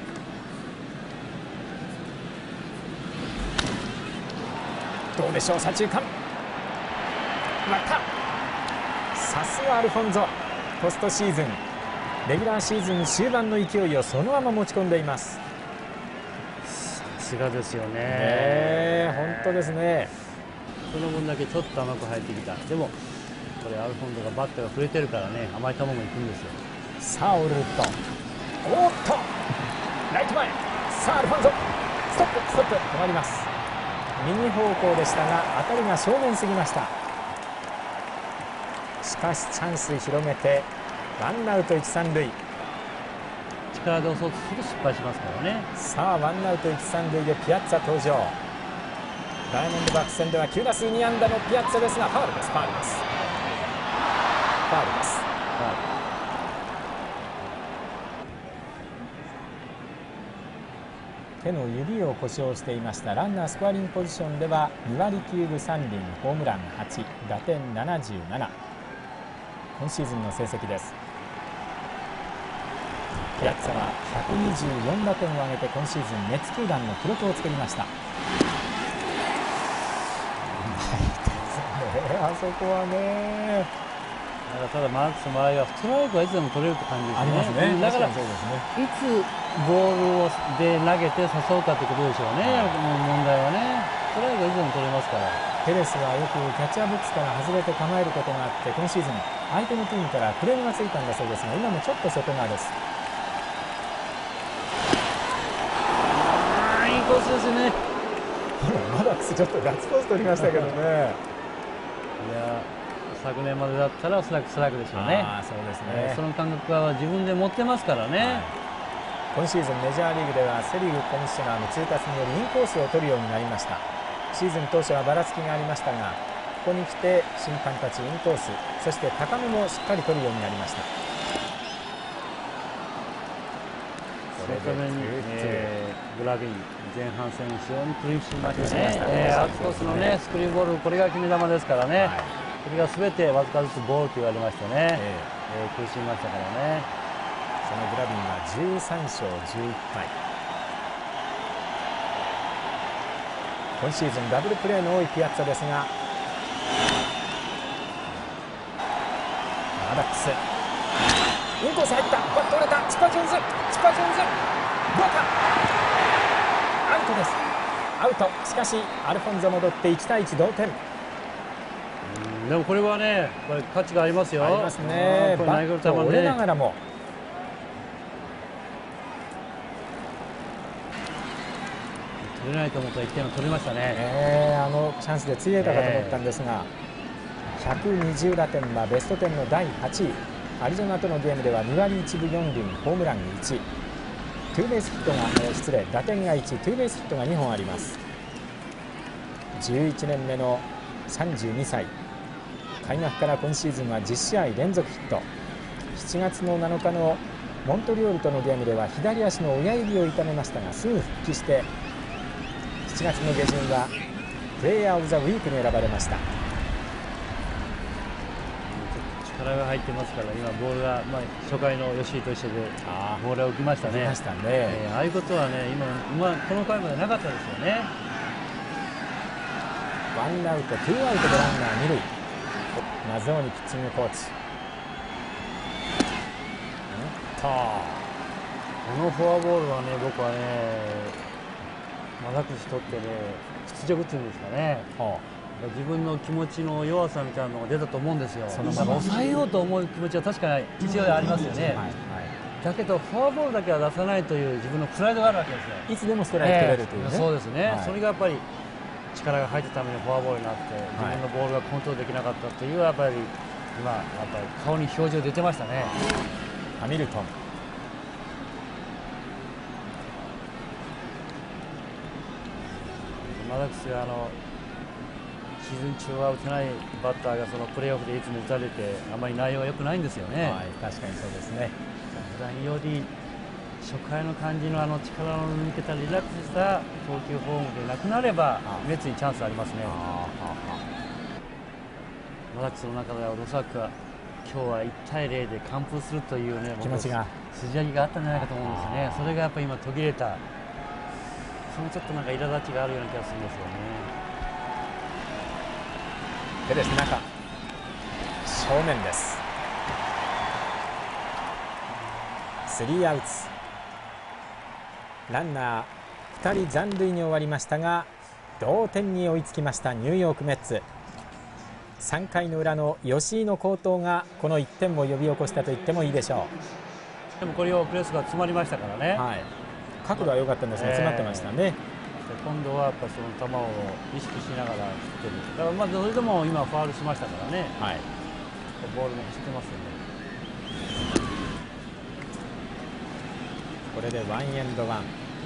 どうでしょう、左中間。また。さすがアルフォンゾ。ポストシーズン、レギュラーシーズン終盤の勢いをそのまま持ち込んでいます。 さすがですよね。 本当ですね。 その分だけちょっと甘く入ってきた。でもこれアルフォンゾがバットが触れてるからね、甘い球もいくんですよ。 さあオルウッド、おっとライト前、さあアルフォンゾ、ストップストップ、止まります。右方向でしたが当たりが正面すぎました。しかしチャンス広げてワンアウト一三塁。 力で押そうとすると失敗しますからね。さあワンアウト一三塁でピアッツァ登場。ダイヤモンドバックス戦では9打数2安打のピアッツァですが、ファウルです。ファウルです。ファウルです。手の指を故障していました。ランナースコアリングポジションでは2割9分3厘、ホームラン8、打点77、今シーズンの成績です。ピアッツァは124打点を挙げて今シーズンメッツ球団の記録を作りました。あそこはね、 ただマークスの場合はストライクはいつでも取れるって感じですね。だからいつボールをで投げて誘うかということでしょうね。問題はね、ストライクはいつでも取れますから。 ペレスはよくキャッチャーボックスから外れて構えることがあって、今シーズン相手のチームからクレームがついたんだそうですが、今もちょっと外側です。 いいコースですね。 マダックスちょっとガッツポーズ取りましたけどね。 いや、昨年までだったらおそらくストライクでしょうね。 そうですね。 その感覚は自分で持ってますからね。 今シーズンメジャーリーグではセ・リーグコミッショナーの通達によりインコースを取るようになりました。シーズン当初はばらつきがありましたが、ここに来て審判たちインコース、そして高めもしっかり取るようになりました。 そのためにグラビン前半戦非常に苦しみましたね。アウトコースのねスクリーンボール、これが決め球ですからね。これがすべてわずかずつボールと言われましたね。苦しみましたからね。 そのグラビンは13勝11敗。今シーズンダブルプレーの多いピアッツァですが、マダックスインコース入った、バット折れた、チパジョンズ、チパジョンズ、どうか、アウトです。アウト。しかしアルフォンゾ戻って1対1同点。 でもこれはね、これ価値がありますよ。 ありますね。バット折れながらも。 取れないと思ったら1点を取りましたね。 あのチャンスでついえたかと思ったんですが、120打点はベスト10の第8位。アリゾナとのゲームでは2割1分4厘、ホームラン1、ツーベースヒットが失礼、打点が1、ツーベースヒットが2本あります。11年目の32歳、開幕から今シーズンは10試合連続ヒット。7月の7日のモントリオールとのゲームでは左足の親指を痛めましたが、すぐ復帰して7月の下旬はプレイヤーオブザウィークに選ばれました。 力が入ってますから、今ボールが、初回の吉井と一緒でボールが浮きましたね。ああいうことはね、今この回までなかったですよね。 ワンアウト、ツーアウトでランナー2塁。マゾーニピッチングコーチ。 このフォアボールはね、僕はね、マダックスとってね、屈辱っていうんですかね。自分の気持ちの弱さみたいなのが出たと思うんですよ。抑えようと思う気持ちは確かに一応ありますよね。 だけどフォアボールだけは出さないという自分のプライドがあるわけですよ。 いつでもストライク取れるというね、 そうですね、 はい、 それがやっぱり力が入ったためにフォアボールになって自分のボールがコントロールできなかったという、やっぱり今やっぱり顔に表情出てましたね。 ハミルトン、 マダックスがシーズン中は打てないバッターがそのプレーオフでいつも打たれてあまり内容が良くないんですよね。 はい、確かにそうですね。 普段より初回の感じの力の抜けたリラックスした投球フォームでなくなればメッツにチャンスありますね。マダックスの中ではおそらくは今日は1対0で完封するというね、 気持ちが筋上げがあったんじゃないかと思うんですよね。それがやっぱり今途切れた、そのちょっとなんか苛立ちがあるような気がするんですよね。 ペレス中正面です。スリーアウト、ランナー2人残塁に終わりましたが同点に追いつきましたニューヨークメッツ。3回の裏の吉井の好投がこの1点を呼び起こしたと言ってもいいでしょう。でもこれをプレスが詰まりましたからね、 はい、角度は良かったんですが詰まってましたね。 今度はやっぱりその球を意識しながら振ってる。だからまあそれでも今ファウルしましたからね、はい、ボールも走ってますよね。 これでワンエンドワン。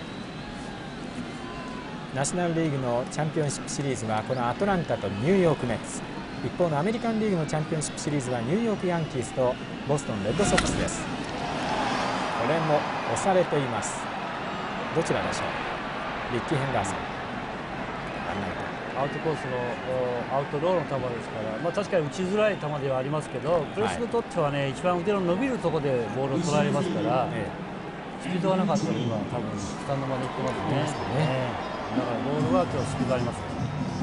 ナショナルリーグのチャンピオンシップシリーズはこのアトランタとニューヨークメッツ。一方のアメリカンリーグのチャンピオンシップシリーズはニューヨークヤンキースとボストンレッドソックスです。これも押されています。どちらでしょう。リッキー・ヘンダーソン。 アウトコースのアウトローの球ですから、まあ、確かに打ちづらい球ではありますけど、プレスにとってはね、一番腕の伸びるところでボールを捉えますから、スピードがなかったら今多分スタンドまで行ってますね。だからボールは今日スピードありますよ。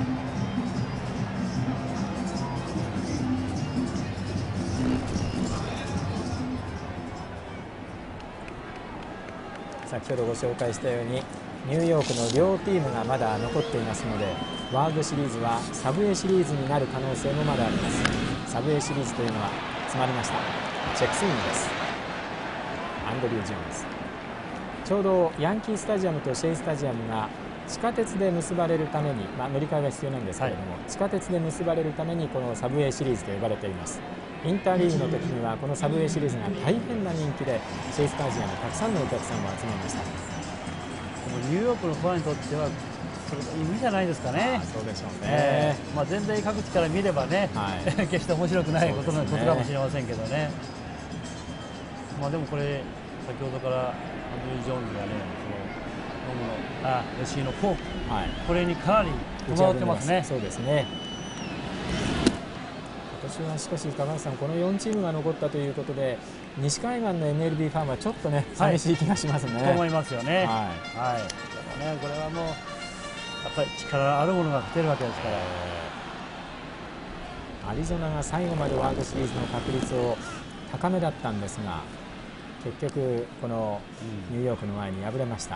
先ほどご紹介したようにニューヨークの両チームがまだ残っていますので、ワールドシリーズはサブ A シリーズになる可能性もまだあります。サブ A シリーズというのは詰まりました。チェックスイングです。アンドリュー・ジョーンズ。ちょうどヤンキースタジアムとシェイスタジアムが地下鉄で結ばれるために、乗り換えが必要なんですけれども、地下鉄で結ばれるためにこのサブ A シリーズと呼ばれています。インターリーグの時にはこのサブ A シリーズが大変な人気でシェイスタジアムたくさんのお客さんを集めました。 ニューヨークのファンにとってはそれが意味じゃないですかね。 そうでしょうね。 全米各地から見ればね、決して面白くないことかもしれませんけどね。でもこれ先ほどからアンドリュー・ジョーンズがね、吉井のフォーク、これにかなり戸惑ってますね。 そうですね。今年はしかし高橋さん、この4チームが残ったということで西海岸の MLB ファンはちょっとね寂しい気がしますね。 と思いますよね。でもね、これはもうやっぱり力あるものが勝てるわけですから。 アリゾナが最後までワールドシリーズの確率を高めだったんですが、結局このニューヨークの前に敗れました。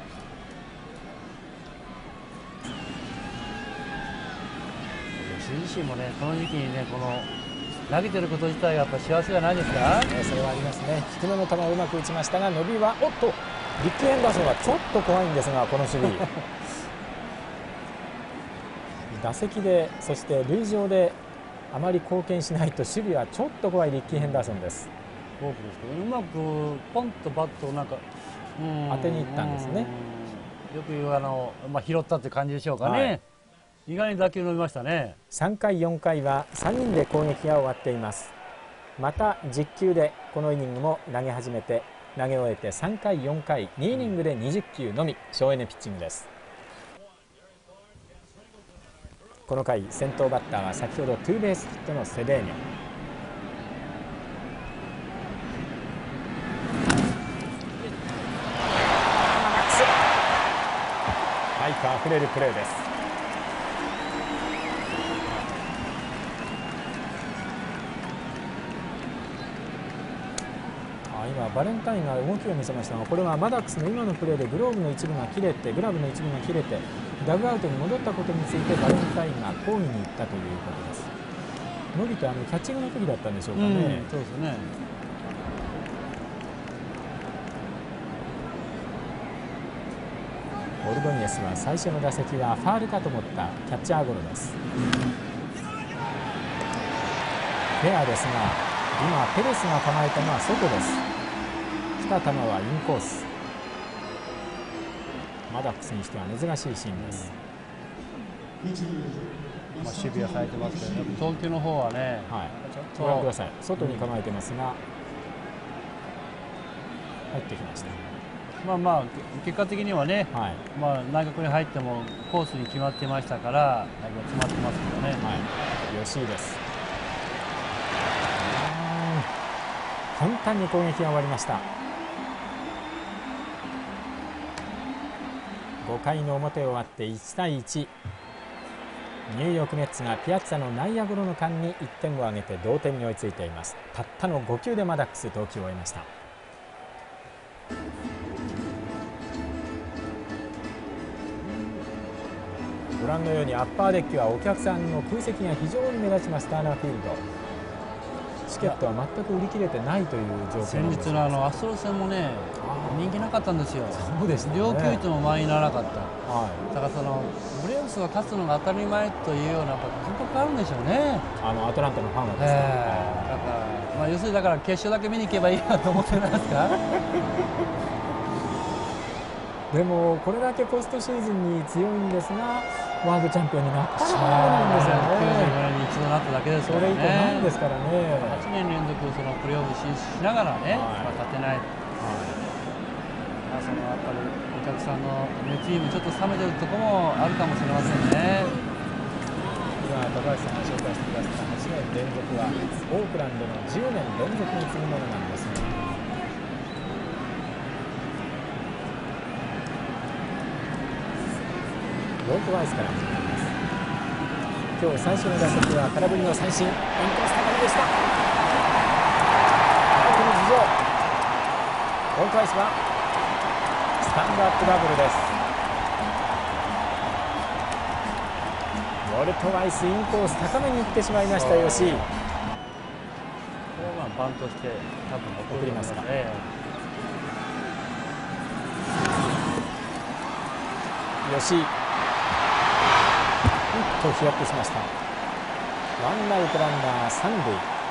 自身もね、この時期にね、投げてること自体がやっぱ幸せじゃないですか。 それはありますね。低めの球をうまく打ちましたが、伸びはリッキー・ヘンダーソンはちょっと怖いんですが、この守備打席で、そして塁上であまり貢献しないと守備はちょっと怖いリッキー・ヘンダーソンです。 フォークですけど、うまくポンとバットを当てにいったんですね。 よく言う拾ったという感じでしょうかね。意外に打球伸びましたね。 3回4回は3人で攻撃が終わっています。また10球でこのイニングも投げ始めて、投げ終えて3回4回2イニングで20球のみ、省エネピッチングです。この回先頭バッターは先ほどツーベースヒットのセデーニョ。快感あふれるプレーです。今バレンタインが動きを見せましたが、これはマダックスの今のプレーでグラブの一部が切れてダグアウトに戻ったことについてバレンタインが抗議に行ったということです。伸びてキャッチングの時だったんでしょうかね。 そうですね。 オルドニエスは最初の打席はファールかと思ったキャッチャーゴロです。フェアですが、今ペレスが構えたのは外です。来た球はインコース。マダックスにしては珍しいシーンです。 守備はされてますけど、ね、投球の方はね、 はい、ご覧ください。外に構えてますが、入ってきました。 結果的にはね、 はい、 内角に入ってもコースに決まってましたから、詰まってますけどね。 はい、吉井です。簡単に攻撃が終わりました。5回の表終わって1対1。ニューヨークメッツがピアッツァの内野ゴロの間に1点を挙げて同点に追いついています。たったの5球でマダックス投球を終えました。ご覧のようにアッパーデッキはお客さんの空席が非常に目立ちます。ターナーフィールドチケットは全く売り切れてないという状況。 先日のアストロズ戦もね、人気なかったんですよ。 そうですね。 両球とも満員にならなかった、 はい、 だからブレーブスが勝つのが当たり前というような感覚あるんでしょうね。 アトランタのファンはですね、 だから、要するにだから決勝だけ見に行けばいいなと思ってないですか。 でもこれだけポストシーズンに強いんですが、ワールドチャンピオンになったんですよね。 95年に一度なっただけですからね。 それ以降ないですからね。 8年連続プレーオフ進出しながらね、勝てない、やっぱりお客さんの熱意もちょっと冷めてるところもあるかもしれませんね。 今高橋さんが紹介してくださった8年連続はオークランドの10年連続に次ぐものなんですね。ロートワイスから始まります。今日最初の打席は空振りの三振、インコース高めでした。この頭上、ロートワイスはスタンドアップダブルです。ウォルトワイスインコース高めに行ってしまいました吉井。これはバントして多分送りますか。吉井ヒヤッとしました。ワンアウトランナー三塁。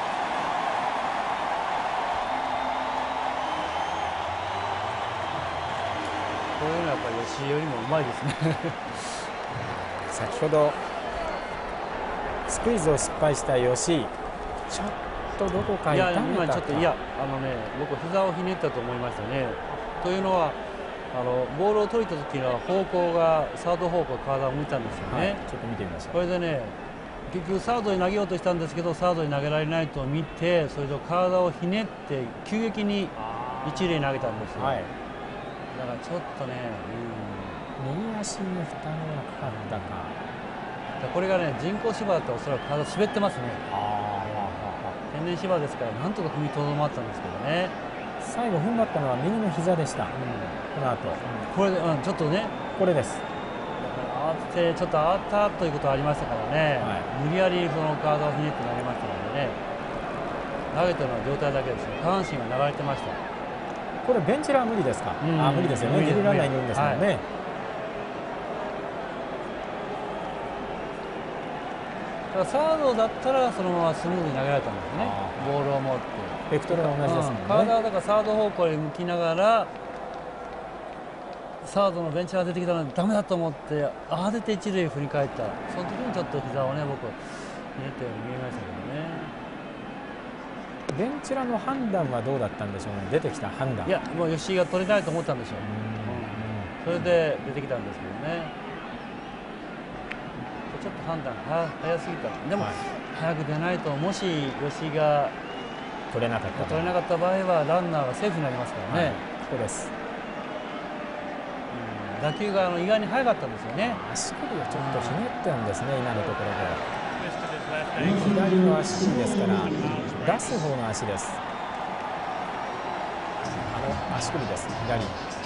こういうのはやっぱり吉井よりもうまいですね。 先ほどスクイズを失敗した吉井、ちょっとどこか痛めたか。 今ちょっと僕膝をひねったと思いましたね。というのはボールを取りた時の方向がサード方向、体を向いたんですよね。 はい、ちょっと見てみましょう。 これでね、結局サードに投げようとしたんですけど、サードに投げられないと見て、それと体をひねって急激に一塁に投げたんですよ。はい、だからちょっとね、 右足に負担がかかったか。 これがね、人工芝だとおそらく体滑ってますね。天然芝ですからなんとか踏みとどまったんですけどね。 最後踏ん張ったのは右の膝でした。この後、 これで、ちょっとね、 これです。 ちょっと当たったということはありましたからね、無理やりその体をひねって投げましたのでね、投げたのは状態だけですよ。下半身が流れてました。 これベンチラー無理ですか。無理ですよね。二塁ランナーいるんですもんね。 サードだったらそのままスムーズに投げられたんですね。ボールを持ってベクトルが同じですもんね。 体はだからサード方向に向きながら、サードのベンチが出てきたのでダメだと思って慌てて一塁へ振り返った。その時にちょっと膝をね、僕ひねったように見えましたけどね。 ベンチラの判断はどうだったんでしょうね。出てきた判断。 いや、もう吉井が取りたいと思ったんでしょう。それで出てきたんですけどね。ちょっと判断が早すぎた。でも、早く出ないと、もし吉井が取れなかった場合はランナーがセーフになりますからね。 ここです。 打球が意外に速かったんですよね。 足首をちょっとひねってるんですね、今のところで。左の足首ですから、出す方の足です。足首です、左。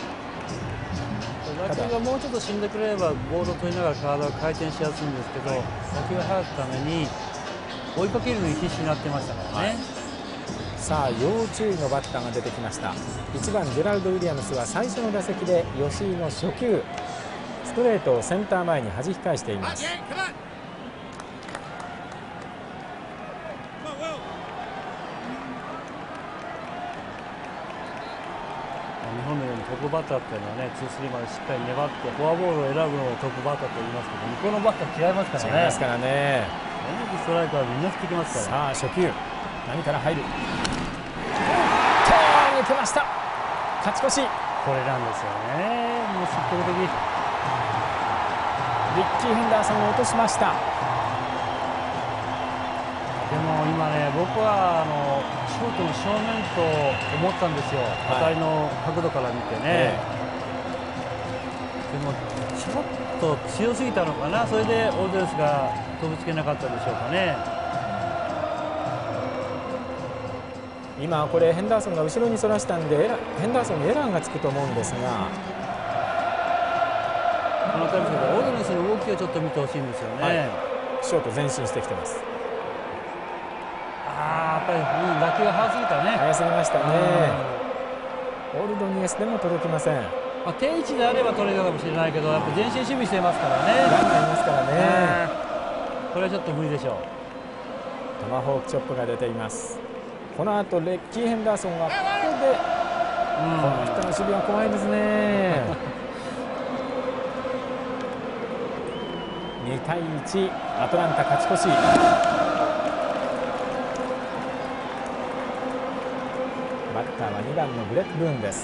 打球がもうちょっと死んでくれればボールを取りながら体が回転しやすいんですけど、打球が速くために追いかけるのに必死になってましたからね。 さあ要注意のバッターが出てきました。1番ジェラルド・ウィリアムスは最初の打席で吉井の初球ストレートをセンター前に弾き返しています。 日本のようにトップバッターっていうのはね、2-3までしっかり粘ってフォアボールを選ぶのをトップバッターと言いますけど、向こうのバッター違いますからね。 違いますからね。 ストライクはみんな振ってきますから。 さあ初球何から入る。抜けました。勝ち越し。 これなんですよね。もう積極的。 リッキー・ヘンダーソンを落としました。 でも今ね、僕はショートの正面と思ったんですよ、当たりの角度から見てね。でもちょっと強すぎたのかな、それでオルデスが飛びつけなかったでしょうかね。 今これヘンダーソンが後ろにそらしたんでヘンダーソンにエラーがつくと思うんですが、 この辺りですけどオルデスの動きをちょっと見てほしいんですよね。 はい、ショート前進してきてます。 やっぱり打球が速すぎたね。 速すぎましたね。オルドニエスでも届きません。 定位置であれば取れるかもしれないけど、やっぱ前進守備していますからね。 ランナーいますからね。 これはちょっと無理でしょう。 トマホークチョップが出ています。この後レッキー・ヘンダーソンはここで、この人の守備は怖いですね。2対1、アトランタ勝ち越し。バッターは2番のブレック・ブーンです。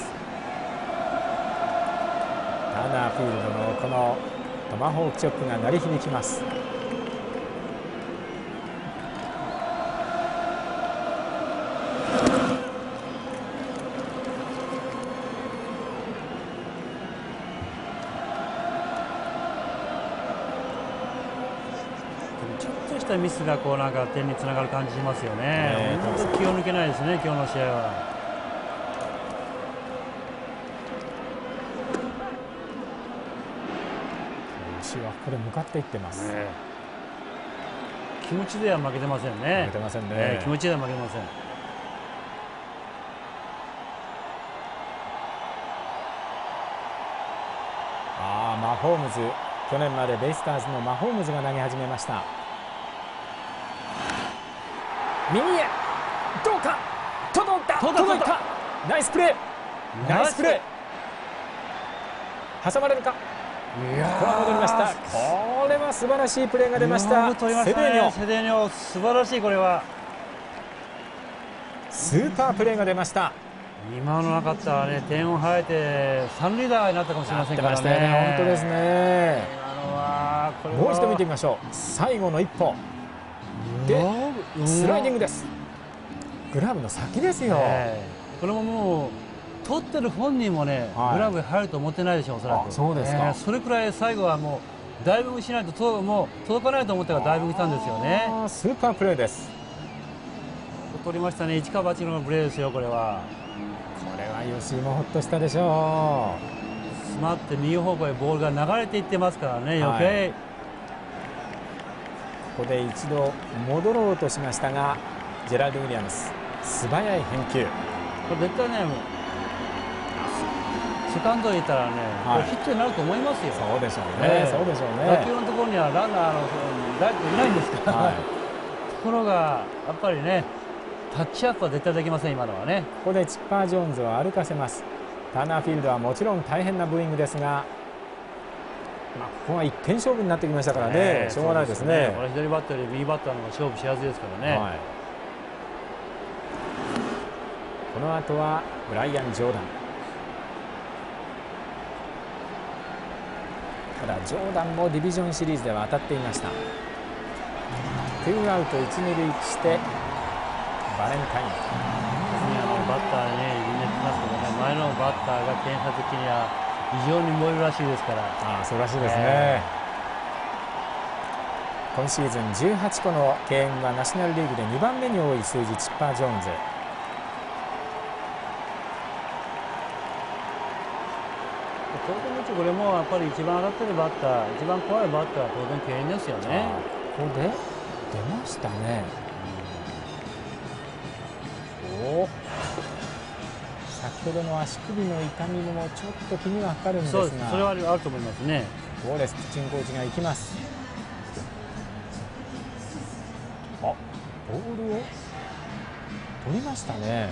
ターナーフィールドのこのトマホークチョップが鳴り響きます。 ちょっとしたミスがなんか点につながる感じしますよね。本当気を抜けないですね、今日の試合は。 これ向かっていってます、 気持ちでは負けてませんね。 負けてませんね、 気持ちでは負けてません。 マホームズ、去年までベイスターズのマホームズが投げ始めました。右へどうか、届いた。ナイスプレー、挟まれるか。これは戻りました。これは素晴らしいプレーが出ました。セデーニョ、 素晴らしい。これはスーパープレーが出ました。 今のなかったらね、点を入って三塁打になったかもしれませんからね。 本当ですね。もう一度見てみましょう。最後の一歩でスライディングです。グラブの先ですよ。 これももう取ってる本人もね、グラブに入ると思ってないでしょう、おそらく。 そうですか。 それくらい最後はもうダイビングしないともう届かないと思ってからダイビングしたんですよね。 スーパープレーです。 取りましたね。一か八のプレーですよ、これは。 これは吉井もほっとしたでしょう。詰まって右方向へボールが流れていってますからね、余計。 ここで一度戻ろうとしましたが、ジェラルド・ウィリアムス素早い返球。 これ絶対ね、セカンドにいたらね、これヒットになると思いますよ。 そうでしょうね。 打球のところにはランナーライトいないんですから。ところがやっぱりね、タッチアップは絶対できません、今のはね。 ここでチッパー・ジョーンズを歩かせます。ターナーフィールドはもちろん大変なブーイングですが、ここは一点勝負になってきましたからね、しょうがないですね。 これ左バッターより右バッターの方が勝負しやすいですからね。 この後はブライアン・ジョーダン。ただジョーダンもディビジョンシリーズでは当たっていました。ツーアウト1、2塁してバレンタイン。 バッターね、みんな言ってますけどね、前のバッターが点差的には非常に燃えるらしいですから。 そうらしいですね。今シーズン18個の敬遠はナショナルリーグで2番目に多い数字、チッパー・ジョーンズ。 これもやっぱり一番上がってるバッター、一番怖いバッターは当然敬遠ですよね。 ここで出ましたね。先ほどの足首の痛みもちょっと気にはかかるんですが、 それはあると思いますね。 ウォーレスピッチングコーチが行きます。ボールを取りましたね。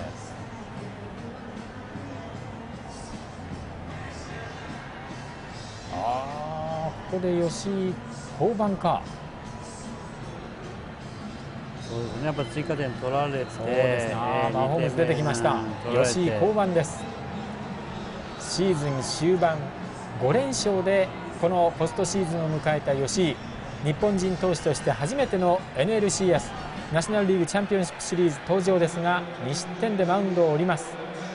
ここで吉井降板か。 そうですね、やっぱ追加点取られて、 そうですね、マホームズ出てきました。吉井降板です。シーズン終盤5連勝でこのポストシーズンを迎えた吉井、日本人投手として初めての NLCS ナショナルリーグチャンピオンシップシリーズ登場ですが、2失点でマウンドを降ります。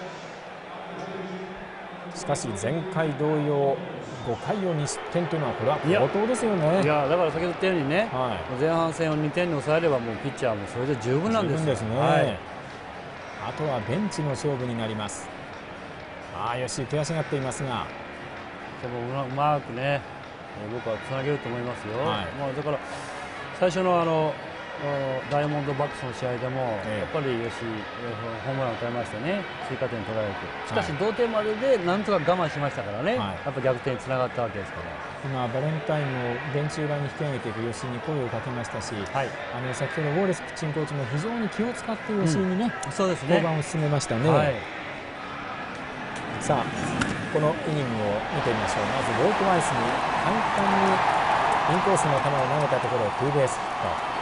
しかし前回同様5回を2失点というのはこれは相当ですよね。 いやだから先ほど言ったようにね、前半戦を2点に抑えればもうピッチャーもそれで十分なんですよ。あとはベンチの勝負になります。 吉井悔しがっていますが、 でもうまくね、僕はつなげると思いますよ。だから最初のダイヤモンドバックスの試合でも、やっぱり吉井ホームランを打たれましてね、追加点取られて、しかし同点まででなんとか我慢しましたからね、やっぱ逆転につながったわけですから。 今バレンタインもベンチ裏に引き上げていく吉井に声をかけましたし、先ほどウォーレスピッチングコーチも非常に気を使って吉井にね、登板を進めましたね。さあこのイニングを見てみましょう。まずウォークワイスに簡単にインコースの球を投げたところをツーベースヒット。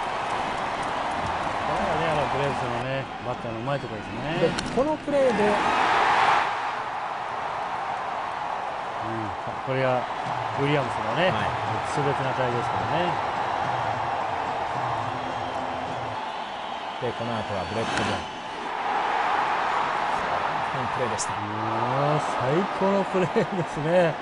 ブレーブスのね、バッターのうまいところですね。 でこのプレーで、 これがウィリアムスのね、痛烈な当たりですからね。 でこの後はブレッド・ジョン、いいプレーでした。 最高のプレーですね。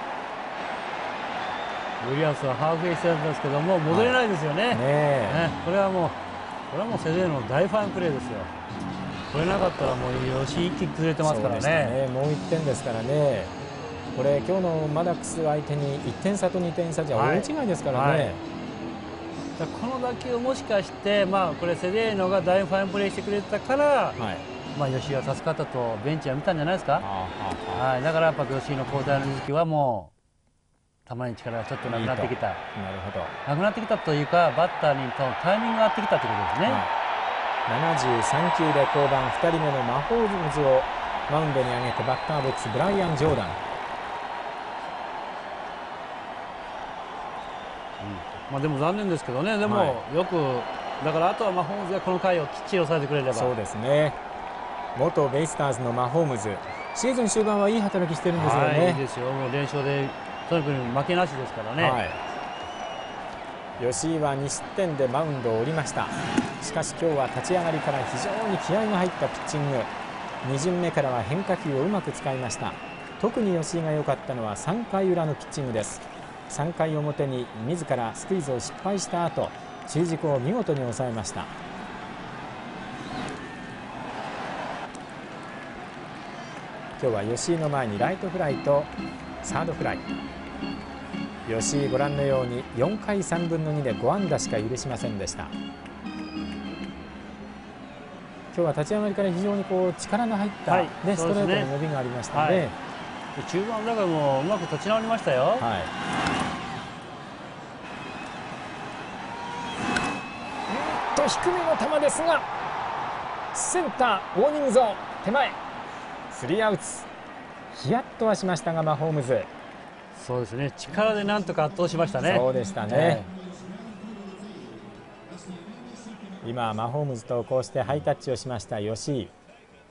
ウィリアムスはハーフウェイしてたんですけども戻れないですよね。これはもうセゼーノの大ファインプレーですよ。これなかったらもう吉井一気に崩れてますからね。 もう1点ですからね。これ今日のマダックス相手に1点差と2点差じゃ大違いですからね。 この打球をもしかして、これセゼーノが大ファインプレーしてくれたから、吉井は助かったとベンチは見たんじゃないですか。だからやっぱ吉井の交代の時期はもう球に力がちょっとなくなってきた。なくなってきたというか、バッターにタイミングが合ってきたということですね。 73球で降板、2人目のマホームズをマウンドに上げてバッターボックスブライアン・ジョーダン。 でも残念ですけどね。でもよくだからあとはマホームズがこの回をきっちり抑えてくれれば。 そうですね。元ベイスターズのマホームズ、シーズン終盤はいい働きしてるんですよね。 いいですよ。もう連勝でとにかく負けなしですからね。 吉井は2失点でマウンドを降りました。しかし今日は立ち上がりから非常に気合が入ったピッチング。2巡目からは変化球をうまく使いました。特に吉井が良かったのは3回裏のピッチングです。3回表に自らスクイズを失敗した後、中軸を見事に抑えました。今日は吉井の前にライトフライとサードフライ。吉井ご覧のように4回3分の2で5安打しか許しませんでした。今日は立ち上がりから非常に力の入った、ストレートの伸びがありましたね。 中盤だからもううまく立ち直りましたよ。 低めの球ですがセンターウォーニングゾーン手前、スリーアウト。ヒヤッとはしましたがマホームズ、 そうですね、力でなんとか圧倒しましたね。 そうでしたね。今マホームズとこうしてハイタッチをしました吉井。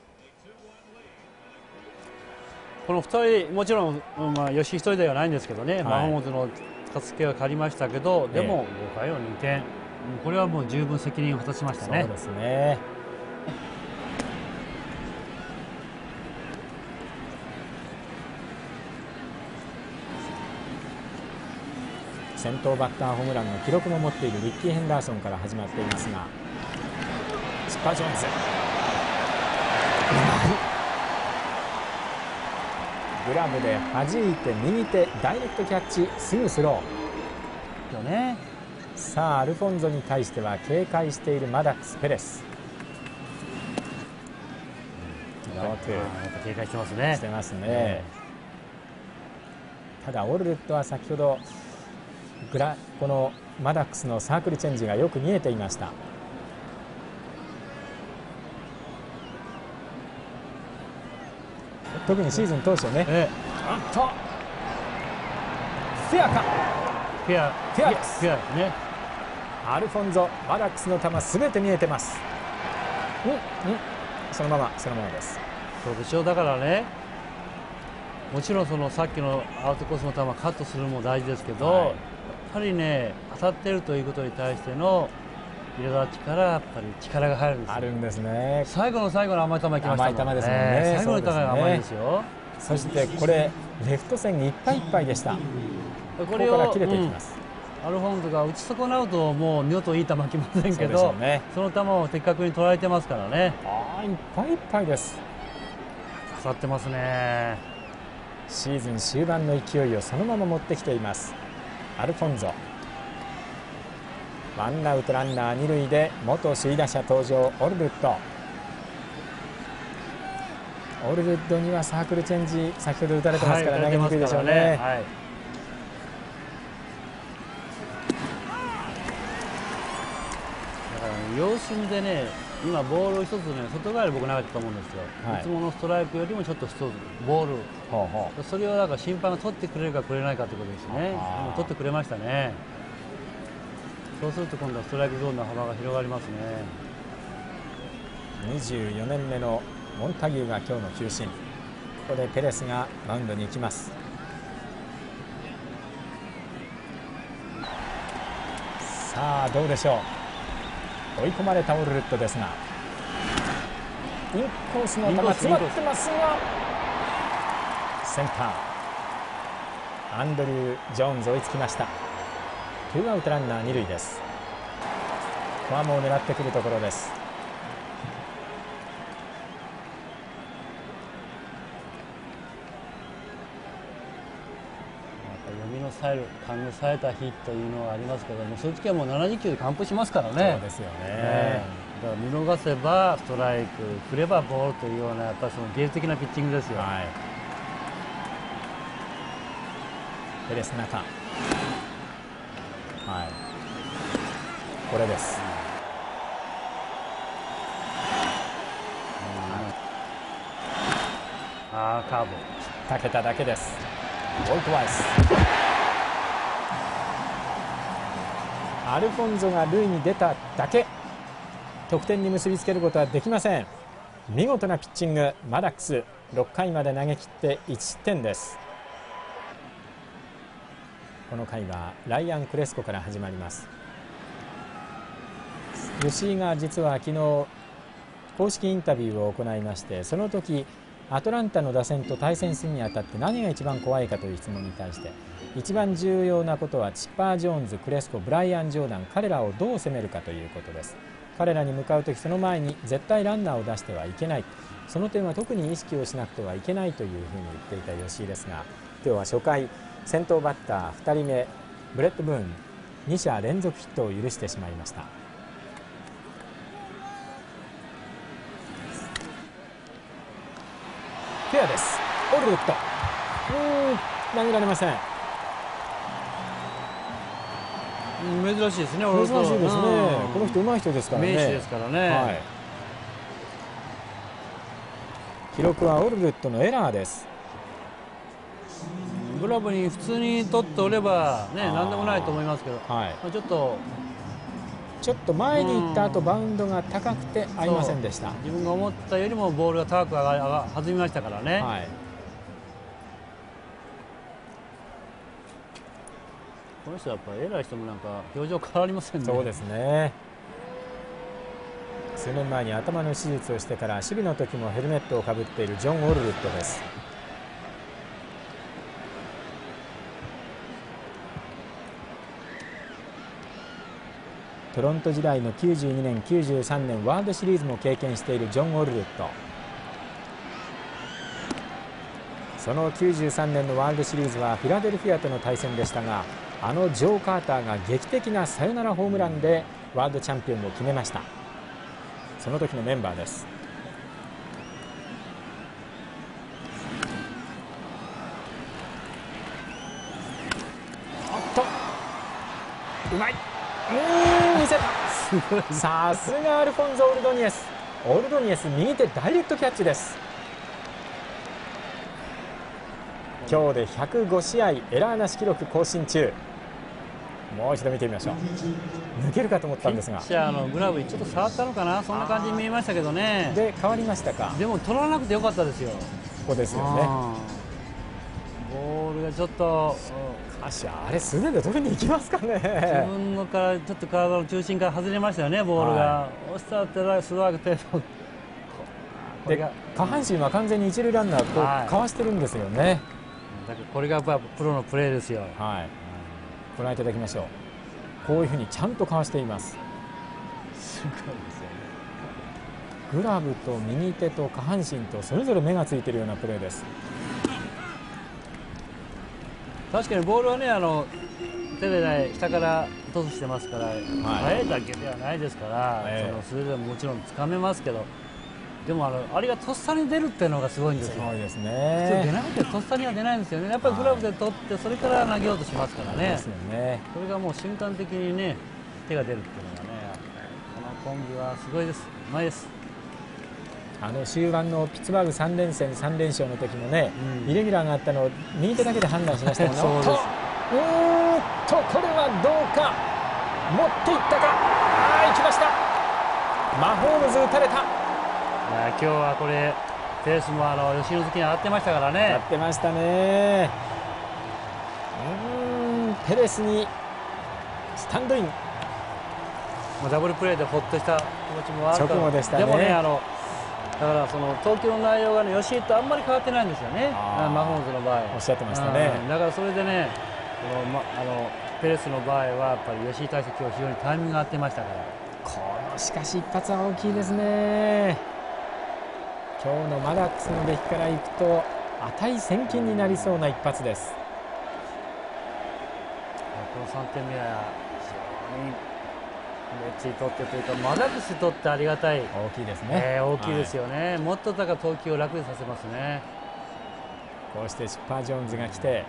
この2人もちろん、吉井1人ではないんですけどね、マホームズの助けが借りましたけど、でも5回を2点、これはもう十分責任を果たしましたね。 そうですね。先頭バッターホームランの記録も持っているリッキー・ヘンダーソンから始まっていますが、チッパー・ジョーンズ、グラブで弾いて右手ダイレクトキャッチ、すぐスロー。さあアルフォンゾに対しては警戒しているマダックス・ペレス。 警戒してますね。 してますね。ただオルルットは先ほどこのマダックスのサークルチェンジがよく見えていました。特にシーズン当初ね、フェアか、 フェアです。フェアですね。 アルフォンゾ・マダックスの球すべて見えてます。そのままです。 そうでしょう。だからね、もちろんそのさっきのアウトコースの球カットするのも大事ですけど、やっぱりね、当たってるということに対しての苛立ちからやっぱり力が入るんですよ。 あるんですね。 最後の最後の甘い球いきましたもんね。 甘い球ですもんね。 最後の球が甘いですよ。 そしてこれレフト線いっぱいいっぱいでした。これから切れていきます。 アルフォンズが打ち損なうともう二度といい球来ませんけど、その球を的確に捉えてますからね。 いっぱいいっぱいです。 刺さってますね。 シーズン終盤の勢いをそのまま持ってきていますアルフォンゾ。ワンアウトランナー二塁で元首位打者登場オルルッド。オルルッドにはサークルチェンジ先ほど打たれてますから投げにくいでしょうね。 様子見でね、今ボールを一つね、外側に僕投げたと思うんですよ、いつものストライクよりもちょっと一つボール、それをなんか審判が取ってくれるかくれないかということですね。もう取ってくれましたね。そうすると今度はストライクゾーンの幅が広がりますね。 24年目のモンタギューが今日の球審。ここでペレスがマウンドに行きます。さあどうでしょう。追い込まれたオルルットですが、インコースの球詰まってますが、センターアンドリュー・ジョーンズ追いつきました。ツーアウトランナー二塁です。フォアボールを狙ってくるところです。 読みの冴える勘の冴えた日というのはありますけども、そういう時はもう70球で完封しますからね。 そうですよね。 だから見逃せばストライク、振ればボールというようなやっぱりその芸術的なピッチングですよ。 ペレス中、これです。 カーブかけただけです。ボールトワイス。アルフォンゾが塁に出ただけ、得点に結びつけることはできません。見事なピッチング、マダックス6回まで投げ切って1失点です。この回はライアン・クレスコから始まります。吉井が実は昨日公式インタビューを行いまして、その時アトランタの打線と対戦するにあたって何が一番怖いかという質問に対して、一番重要なことはチッパー・ジョーンズ、クレスコ、ブライアン・ジョーダン、彼らをどう攻めるかということです。彼らに向かう時、その前に絶対ランナーを出してはいけない、その点は特に意識をしなくてはいけないというふうに言っていた吉井ですが、今日は初回先頭バッター2人目ブレッド・ブーン2者連続ヒットを許してしまいました。フェアです。オルルット投げられません。 珍しいですね。 珍しいですね。この人上手い人ですからね。 名手ですからね。 記録はオルルットのエラーです。 グラブに普通に取っておればね、何でもないと思いますけど、ちょっと前に行った後バウンドが高くて合いませんでした。 自分が思ったよりもボールが高く弾みましたからね。この人はやっぱり偉い人もなんか表情変わりませんね。 そうですね。数年前に頭の手術をしてから守備の時もヘルメットをかぶっているジョン・オルルットです。トロント時代の92年、93年ワールドシリーズも経験しているジョン・オルルット。その93年のワールドシリーズはフィラデルフィアとの対戦でしたが、あのジョー・カーターが劇的なサヨナラホームランでワールドチャンピオンを決めました。その時のメンバーです。 まい、見せた。さすがアルフォンゾ・オルドニエス。オルドニエス右手ダイレクトキャッチです。今日で105試合エラーなし記録更新中。もう一度見てみましょう。抜けるかと思ったんですが、 ピッチャーのグラブにちょっと触ったのかな、そんな感じに見えましたけどね。 で変わりましたか。 でも取らなくてよかったですよ。ここですよね。 ボールがちょっと、 あれ素手で取りに行きますかね。 自分のからちょっと体の中心から外れましたよね、ボールが。押したらスワークで下半身は完全に一塁ランナーこうかわしてるんですよね。 だからこれがやっぱプロのプレーですよ。 はい、ご覧いただきましょう。こういうふうにちゃんとかわしています。 すごいですよね。 グラブと右手と下半身とそれぞれ目がついているようなプレーです。 確かにボールはね、手でない下からトスしてますから、速いだけではないですから、それでももちろんつかめますけど、でもあれがとっさに出るっていうのがすごいんですよ。 すごいですね。 普通出なくてとっさには出ないんですよね。やっぱりグラブで取ってそれから投げようとしますからね。それがもう瞬間的にね手が出るっていうのがね、このコンビはすごいです。うまいです。 終盤のピッツバーグ3連戦3連勝の時もね、イレギュラーがあったのを右手だけで判断しましたもんね。 そうです。 これはどうか、持っていったか。行きました。マホームズ打たれた。 今日はこれペースも吉野月に上がってましたからね。 やってましたね。ペレスにスタンドイン。 ダブルプレーでほっとした気持ちもある直後でしたね。 でもね、だからその投球の内容がね、吉井とあんまり変わってないんですよね、マホームズの場合。 おっしゃってましたね。 だからそれでね、ペレスの場合はやっぱり吉井対策今日非常にタイミングが合ってましたから。 このしかし一発は大きいですね。今日のマダックスの出来からいくと値千金になりそうな一発です。 この3点目は非常にメッツにとってというかマダックスにとってありがたい。 大きいですね。 大きいですよね。もっとだから投球を楽にさせますね。 こうしてチッパー・ジョーンズが来て、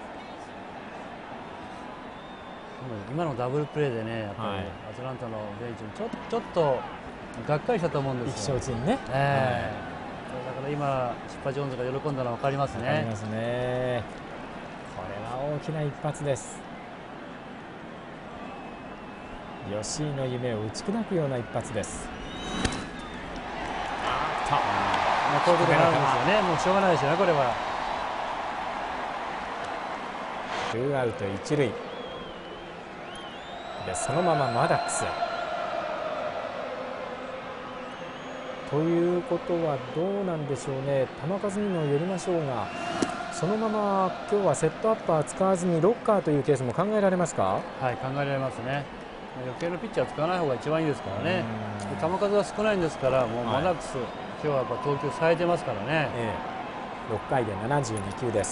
今のダブルプレーでね、やっぱりアトランタのベンチもちょっとがっかりしたと思うんですよ。 意気消沈ね。 だから今チッパー・ジョーンズが喜んだのは分かりますね。 分かりますね。これは大きな一発です。吉井の夢を打ち砕くような一発です。 こういうことになるんですよね。もうしょうがないですよね、これは。 2アウト1塁でそのままマダックスということはどうなんでしょうね。球数にもよりましょうが、そのまま今日はセットアッパー使わずにロッカーというケースも考えられますか。 はい、考えられますね。余計なピッチャー使わない方が一番いいですからね。球数は少ないんですから、もうマダックス、今日はやっぱ投球されてますからね。 6回で72球です。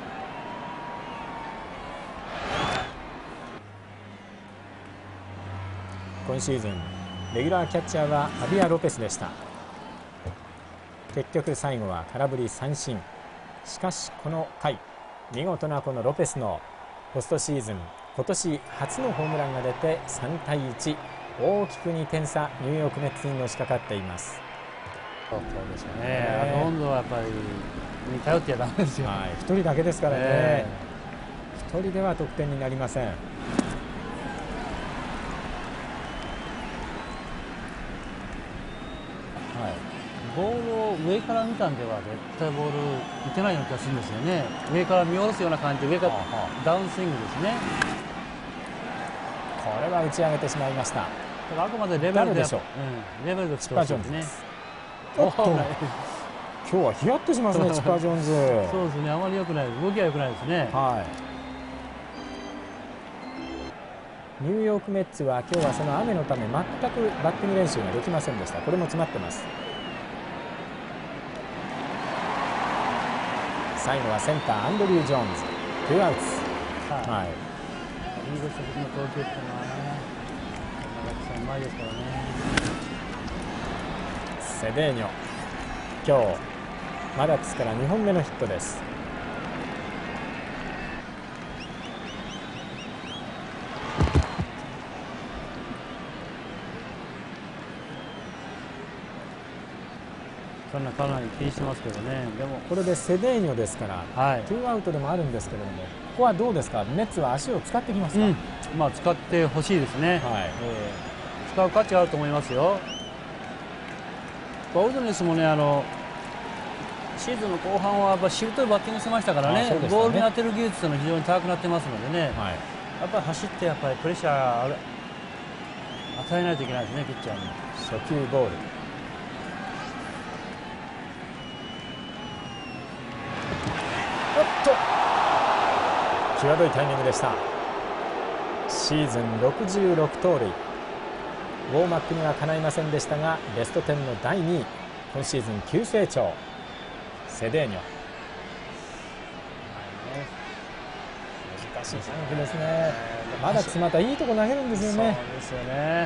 今シーズンレギュラーキャッチャーはアビア・ロペスでした。結局最後は空振り三振。しかしこの回見事なこのロペスのポストシーズン今年初のホームランが出て3対1、大きく2点差ニューヨークメッツにのしかかっています。 そうですね。今度はやっぱりに頼ってはダメですよ。 1人だけですからね。1人では得点になりません。 ボールを上から見たんでは絶対ボール打てないような気がするんですよね。上から見下ろすような感じで、上からダウンスイングですね。 これは打ち上げてしまいました。 あくまでレベルでしょう。レベルでチッパー・ジョーンズです。今日はヒヤッとしますね、チッパー・ジョーンズ。 そうですね、あまり良くないです。動きは良くないですね。 ニューヨークメッツは今日はその雨のため全くバッティング練習ができませんでした。これも詰まってます。最後はセンターアンドリュー・ジョーンズ、2アウト。 リードした時の投球っていうのはね、うまいですからね。 セデーニョ、今日マダックスから2本目のヒットです。 かなり気にしてますけどね。でもこれでセデーニョですから、はい、2アウトでもあるんですけれども、ここはどうですか、メッツは足を使ってきますか。 まあ使ってほしいですね、はい、使う価値があると思いますよ。オルドネスもね、シーズンの後半はやっぱしぶといバッティングしてましたからね、ボールに当てる技術というのは非常に高くなってますのでね、はい、やっぱり走ってやっぱりプレッシャー与えないといけないですね、ピッチャーに。 初球ボール、おっと際どいタイミングでした。シーズン66盗塁、ウォーマックにはかないませんでしたが、ベスト10の第2位、今シーズン急成長、セデーニョ。難しいジャンプですね。まだまたいいとこ投げるんですよね。 そうですよね。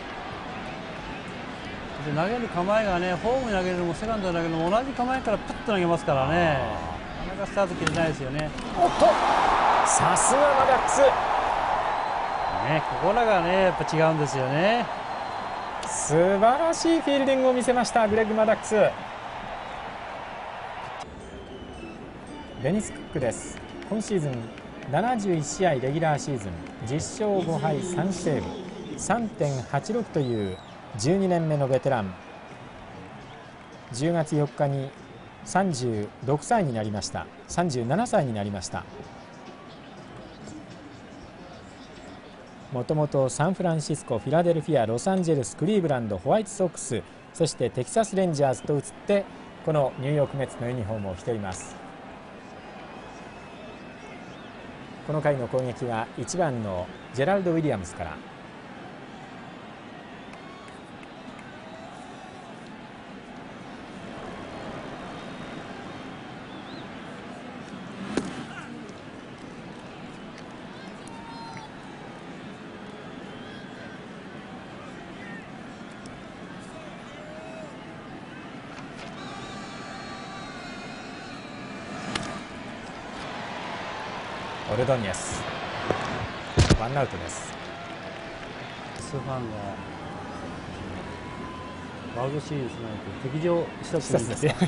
で投げる構えがね、ホームに投げるのもセカンドに投げるのも同じ構えからプッと投げますからね、なかなかスタート切れないですよね。 おっと、さすがマダックス、 ね、ここらがねやっぱ違うんですよね。 素晴らしいフィールディングを見せましたグレッグ・マダックス。デニス・クックです。今シーズン71試合レギュラーシーズン10勝5敗3セーブ 3.86 という12年目のベテラン。10月4日に36歳になりました。37歳になりました。もともとサンフランシスコ、フィラデルフィア、ロサンゼルス、クリーブランド、ホワイトソックス、そしてテキサスレンジャーズと移ってこのニューヨークメッツのユニフォームを着ています。この回の攻撃は1番のジェラルド・ウィリアムスから。オルドニェス、ワンアウトです。 ファンがワールドシリーズなんて敵場視察ですね。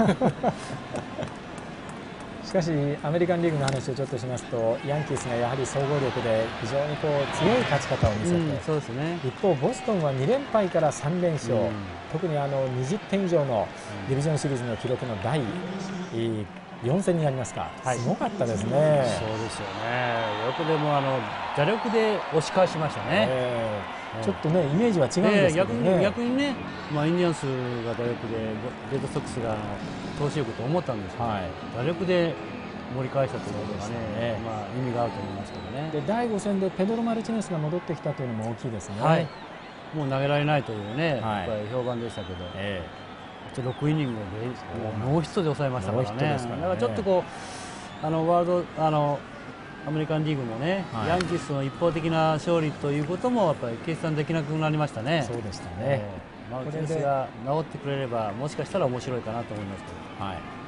しかしアメリカンリーグの話をちょっとしますと、ヤンキースがやはり総合力で非常に強い勝ち方を見せて、 そうですね、 一方ボストンは2連敗から3連勝、特に20点以上のディビジョンシリーズの記録の第4戦になりますか、すごかったですね。 そうですよね。よくでも打力で押し返しましたね。 ちょっとねイメージは違うんですけどね。 逆にね、インディアンスが打力でレッドソックスが投手力と思ったんですけど、打力で盛り返したということがね、意味があると思いますけどね。 で第5戦でペドロ・マルチネスが戻ってきたというのも大きいですね。 もう投げられないというね、やっぱり評判でしたけど。6イニングでノーヒットで抑えましたからね。だからちょっとこうアメリカンリーグもね、ヤンキースの一方的な勝利ということもやっぱり計算できなくなりましたね。 そうでしたね。 マルティネスが治ってくれればもしかしたら面白いかなと思いますけど。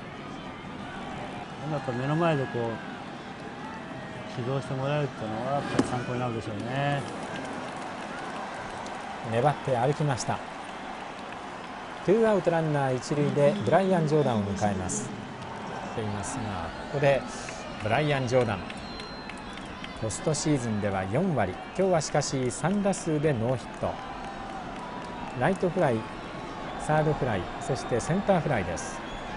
やっぱ目の前でこう指導してもらえるっていうのはやっぱり参考になるでしょうね。 粘って歩きました。2アウトランナー1塁でブライアン・ジョーダンを迎えます。と言いますが、ここでブライアン・ジョーダン、ポストシーズンでは4割、今日はしかし3打数でノーヒット、ライトフライ、サードフライ、そしてセンターフライです。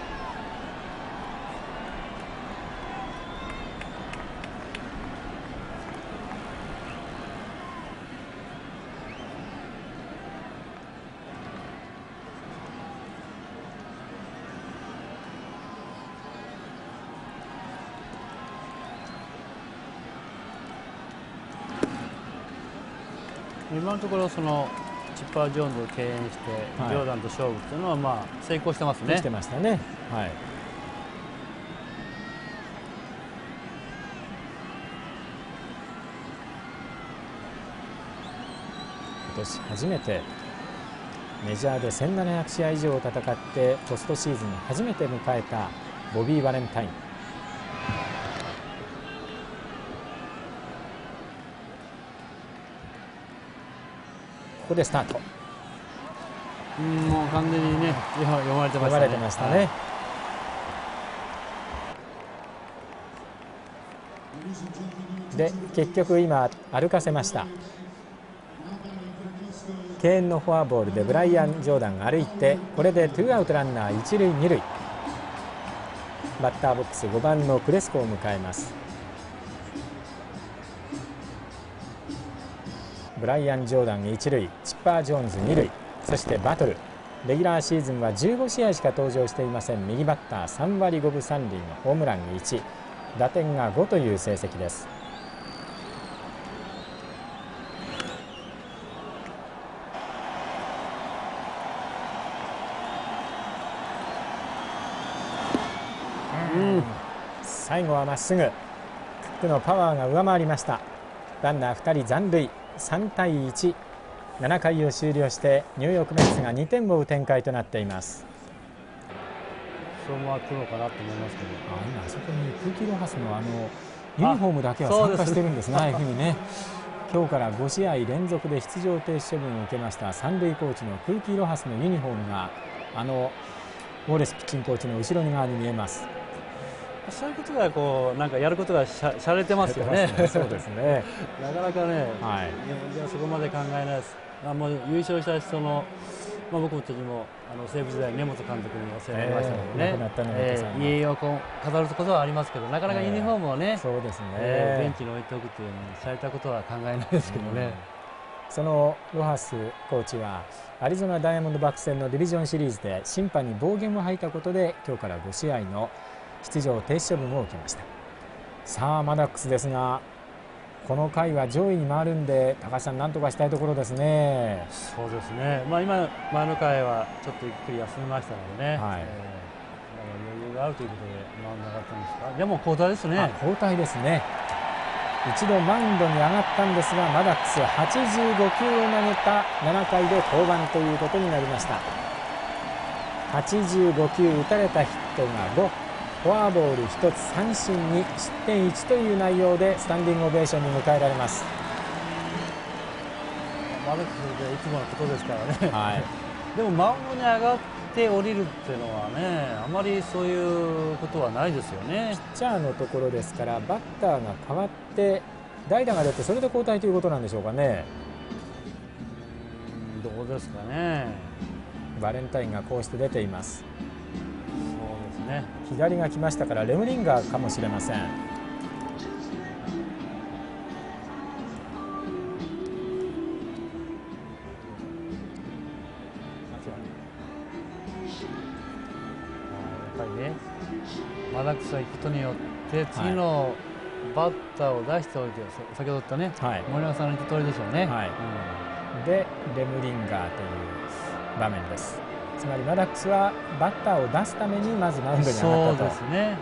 今のところそのチッパー・ジョーンズを敬遠して、ジョーダンと勝負というのは成功してますね。 できてましたね。今年初めてメジャーで1700試合以上を戦ってポストシーズン初めて迎えたボビー・バレンタイン。ここでスタート。 もう完全にね読まれてましたね。 読まれてましたね。で結局今歩かせました。敬遠のフォアボールでブライアン・ジョーダンが歩いて、これで2アウトランナー一塁二塁。バッターボックス5番のプレスコを迎えます。ブライアン・ジョーダン一塁、チッパー・ジョーンズ二塁、そしてバトル。レギュラーシーズンは15試合しか登場していません。右バッター3割5分3厘のホームラン1、打点が5という成績です。最後はまっすぐ。クックのパワーが上回りました。ランナー2人残塁、3対1。7回を終了してニューヨークメッツが2点を追う展開となっています。 そう思われるのかなと思いますけど、 今あそこに空気ロハスのユニフォームだけは参加してるんですね。ああいうふうにね、今日から5試合連続で出場停止処分を受けました三塁コーチの空気ロハスのユニフォームがウォレスピッチングコーチの後ろ側に見えます。 そういうことがこうなんかやることがしゃれてますよね。 そうですね。 なかなかね、 はい、 日本ではそこまで考えないです。もう優勝した人の、僕たちも西武時代根本監督にお世話になりましたのでね、家を飾ることはありますけど、なかなかユニフォームをね、 そうですね、 ベンチに置いておくというのにされたことは考えないですけどね。 そのロハスコーチはアリゾナダイヤモンドバックス戦のディビジョンシリーズで審判に暴言を吐いたことで、今日から5試合の出場停止処分を受けました。さあマダックスですが、この回は上位に回るんで、高橋さん、なんとかしたいところですね。 そうですね、今、前の回はちょっとゆっくり休みましたのでね、余裕があるということでマウンド上がったんですか。でも交代ですね。 交代ですね。一度マウンドに上がったんですが、マダックス85球を投げた7回で登板ということになりました。85球打たれたヒットが5、フォアボール1つ、三振2、失点1という内容でスタンディングオベーションに迎えられます。 マダックスでいつものことですからね、でもマウンドに上がって降りるっていうのはね、あまりそういうことはないですよね。 ピッチャーのところですから、バッターが変わって代打が出て、それで交代ということなんでしょうかね。 どうですかね。 バレンタインがこうして出ています。 そうですね、 左が来ましたからレムリンガーかもしれません。 マダックスが行くことによって次のバッターを出しておいて、先ほど言ったね、森永さんの言った通りでしょうね。 でレムリンガーという場面です。つまりマダックスはバッターを出すためにまずマウンドに上がったと。 そうですね、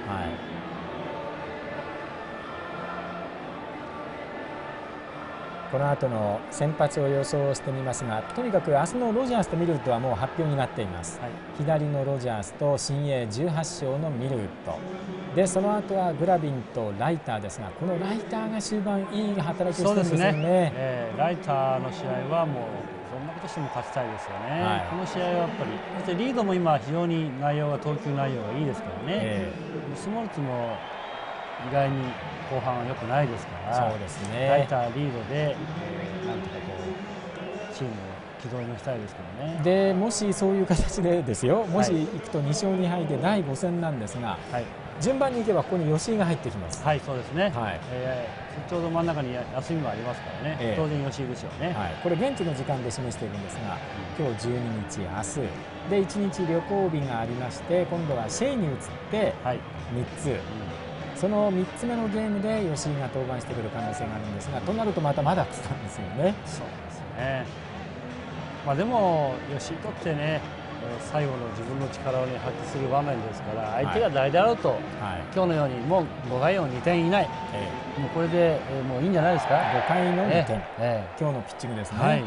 この後の先発を予想してみますが、とにかく明日のロジャースとミルウッドはもう発表になっています。左のロジャースと新鋭18勝のミルウッドで、その後はグラビンとライターですが、このライターが終盤いい働きをしてるんですよね。 ライターの試合はもうどんなことしても勝ちたいですよね。この試合はやっぱり、そしてリードも今非常に投球内容がいいですからね。スモルツも意外に後半は良くないですから、 そうですね、 ライターリードで、なんとかこうチームを軌道に乗せたいですけどね。 でもしそういう形でですよ、もし行くと2勝2敗で第5戦なんですが、順番に行けばここに吉井が入ってきます。 そうですね、ちょうど真ん中に休みもありますからね、当然吉井ですよね。 これ現地の時間で示しているんですが、今日12日、明日で1日旅行日がありまして、今度はシェイに移って3つ、その3つ目のゲームで吉井が登板してくる可能性があるんですが、となるとまたマダックスなんですよね。 そうですね、でも吉井とってね、最後の自分の力を、発揮する場面ですから、相手が誰であろうと、今日のようにもう5回を2点以内、もうこれで、もういいんじゃないですか。 5回の2点、今日のピッチングですね。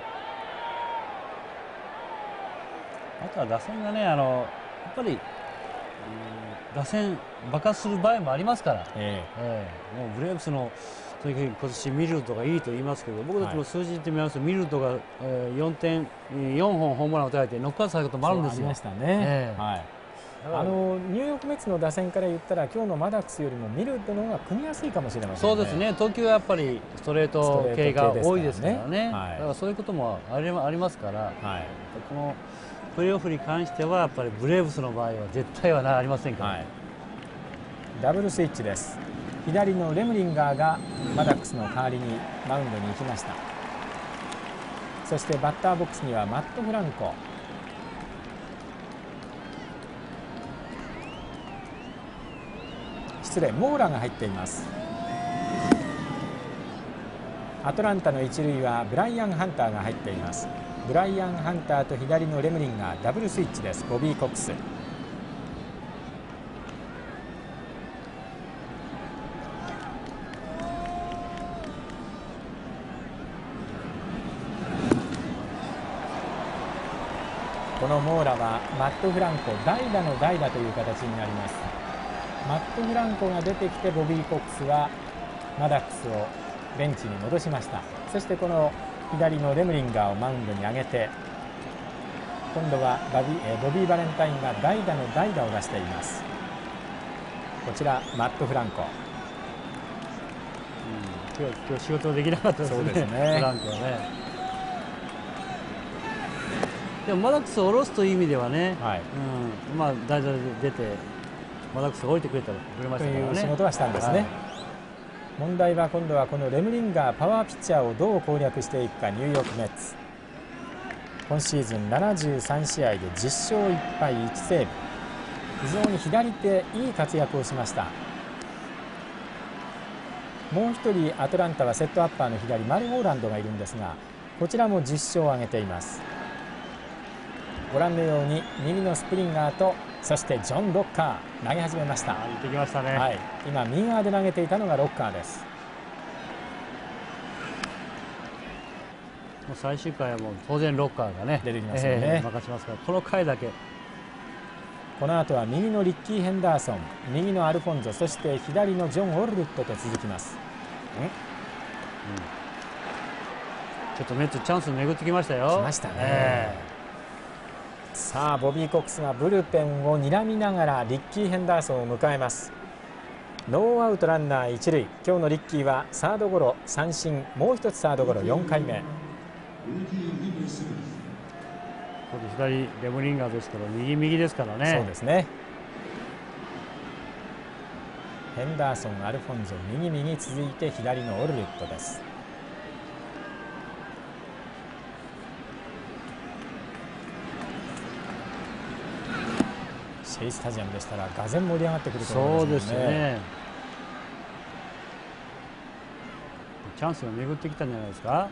あとは打線がね、やっぱり打線爆発する場合もありますから、もうブレーブスのとにかく今年ミルドがいいと言いますけど、僕たちも数字で見ますと、ミルドが4本ホームランを打たれてノックアウトされることもあるんですよ。 ありましたね。ニューヨークメッツの打線から言ったら今日のマダックスよりもミルドの方が組みやすいかもしれませんね。 そうですね。投球はやっぱりストレート系が多いですからね。だからそういうこともありますから、このプレーオフに関してはやっぱりブレーブスの場合は絶対はありませんから、 ダブルスイッチです。左のレムリンガーがマダックスの代わりにマウンドに行きました。そしてバッターボックスにはマット・フランコ、失礼、モーラが入っています。アトランタの一塁はブライアン・ハンターが入っています。ブライアン・ハンターと左のレムリンガー、ダブルスイッチです。ボビー・コックス。このモーラはマット・フランコ代打の代打という形になります。マット・フランコが出てきてボビー・コックスはマダックスをベンチに戻しました。そしてこの左のレムリンガーをマウンドに上げて、今度はボビー・バレンタインが代打の代打を出しています。こちらマット・フランコ、 今日仕事できなかったですね。そうですね、フランコはね。でもマダックスを下ろすという意味ではね、代打で出てマダックスが降りてくれましたからね。 という仕事はしたんですね。問題は今度はこのレムリンガー、パワーピッチャーをどう攻略していくか。ニューヨークメッツ、今シーズン73試合で10勝1敗1セーブ、非常に左手いい活躍をしました。もう1人アトランタはセットアッパーの左マル・ホーランドがいるんですが、こちらも10勝を挙げています。ご覧のように右のスプリンガーと、そしてジョン・ロッカー投げ始めました。 行ってきましたね。 今右側で投げていたのがロッカーです。 もう最終回はもう当然ロッカーがね出てきますよね。 任しますから、この回だけ。 この後は右のリッキー・ヘンダーソン、右のアルフォンゾ、そして左のジョン・オルルットと続きます。 ちょっとメッツチャンス巡ってきましたよ。 来ましたね。さあボビー・コックスがブルペンを睨みながらリッキー・ヘンダーソンを迎えます。ノーアウトランナー一塁。今日のリッキーはサードゴロ、三振、もう一つサードゴロ、4回目。 左レムリンガーですから右ですからね。 そうですね。ヘンダーソン、アルフォンゾ、右続いて左のオルルットです。シェイスタジアムでしたらがぜん盛り上がってくると思いますね。そうですね。 チャンスが巡ってきたんじゃないですか。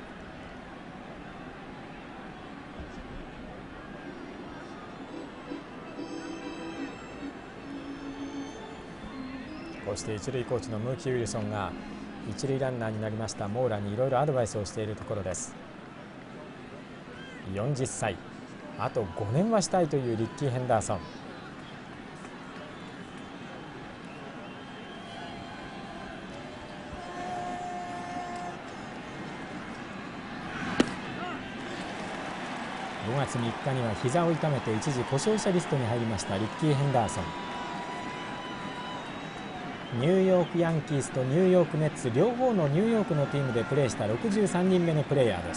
こうして一塁コーチのムーキー・ウィルソンが一塁ランナーになりましたモーラにいろいろアドバイスをしているところです。40歳、あと5年はしたいというリッキー・ヘンダーソン。5月3日には膝を痛めて一時故障者リストに入りましたリッキー・ヘンダーソン。ニューヨークヤンキースとニューヨークメッツ両方のニューヨークのチームでプレーした63人目のプレーヤーです。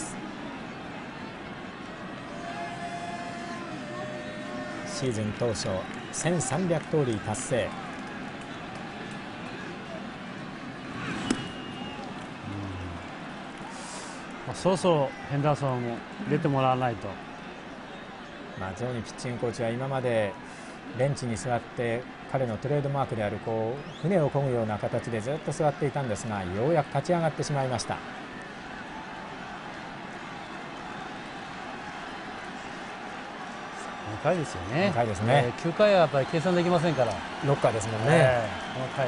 シーズン当初1300盗塁達成。 そろそろヘンダーソンも出てもらわないと。 ジョーニーピッチングコーチは今までベンチに座って彼のトレードマークである船を漕ぐような形でずっと座っていたんですが、ようやく立ち上がってしまいました。 2回ですよね。 2回ですね。 9回はやっぱり計算できませんから。 ロッカーですもんね。 この回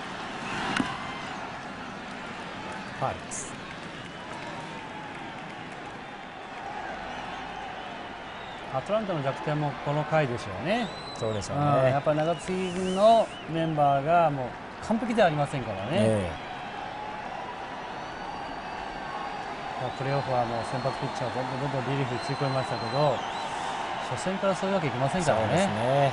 ファウルです。 アトランタの弱点もこの回でしょうね。 そうでしょうね。 やっぱり長継ぎのメンバーがもう完璧ではありませんからね。 プレーオフはもう先発ピッチャーをどんどんリリーフについ込みましたけど、初戦からそういうわけいきませんからね。 そうですね。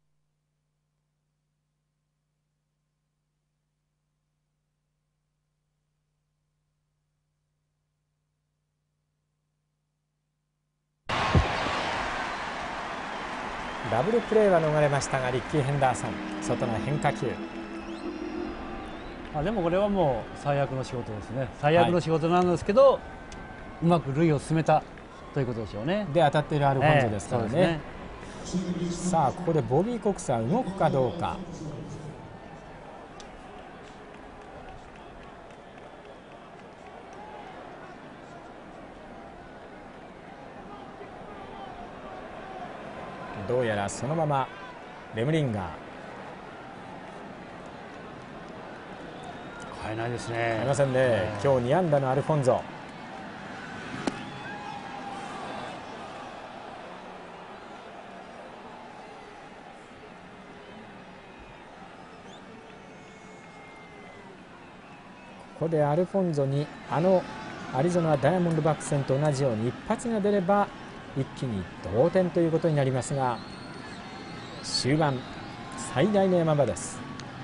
ダブルプレーは逃れましたが、リッキー・ヘンダーソン、外の変化球。 でもこれはもう最悪の仕事ですね。最悪の仕事なんですけど、うまく塁を進めたということでしょうね。 で当たっているアルフォンゾですからね。さあここでボビー・コクスは動くかどうか。どうやらそのままレムリンガー変えないですね。 変えませんね。今日2安打のアルフォンゾ。ここでアルフォンゾにアリゾナダイヤモンドバックス戦と同じように一発が出れば一気に同点ということになりますが、終盤最大の山場です。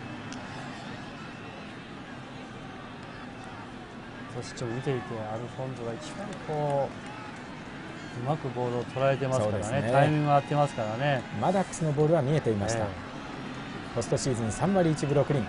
そして見ていてアルフォンゾが一番こううまくボールを捉えてますからね。タイミングが合ってますからね。 マダックスのボールは見えていました。ポストシーズン3割1分6厘。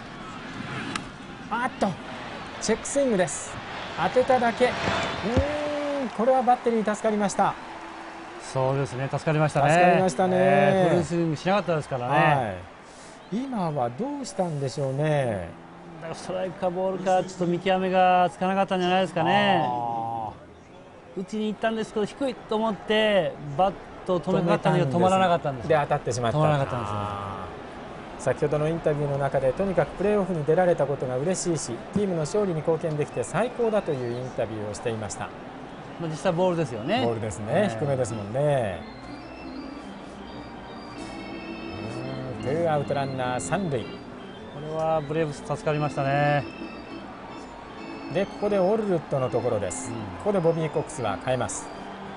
チェックスイングです。当てただけ。これはバッテリーに助かりました。 そうですね、助かりましたね。 助かりましたね。 フルスイングしなかったですからね。 今はどうしたんでしょうね。 だからストライクかボールかちょっと見極めがつかなかったんじゃないですかね。打ちに行ったんですけど低いと思ってバットを止めかかったんだけど止まらなかったんです。 で当たってしまった。 止まらなかったんですよ。 先ほどのインタビューの中でとにかくプレーオフに出られたことが嬉しいし、チームの勝利に貢献できて最高だというインタビューをしていました。 実際ボールですよね。 ボールですね。低めですもんね。ツーアウトランナー三塁。 これはブレーブス助かりましたね。 でここでオルルットのところです。ここでボビー・コックスは変えます。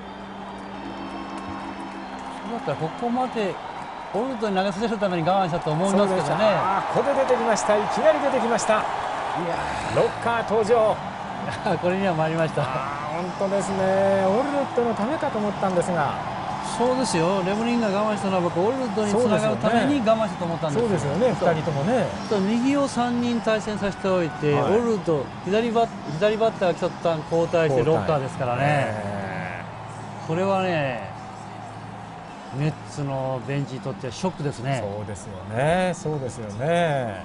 だったらここまでオルルットに投げさせるために我慢したと思いますけどね。 ここで出てきました。いきなり出てきました。ロッカー登場。 これには参りました。 本当ですね。オルルットのためかと思ったんですが。 そうですよ。レムリンが我慢したのは僕オルルットにつながるために我慢したと思ったんです。 そうですよね。2人ともね。 右を3人対戦させておいて、オルルット左バッターが一旦交代してロッカーですからね。これはねメッツのベンチにとってはショックですね。 そうですよね。そうですよね。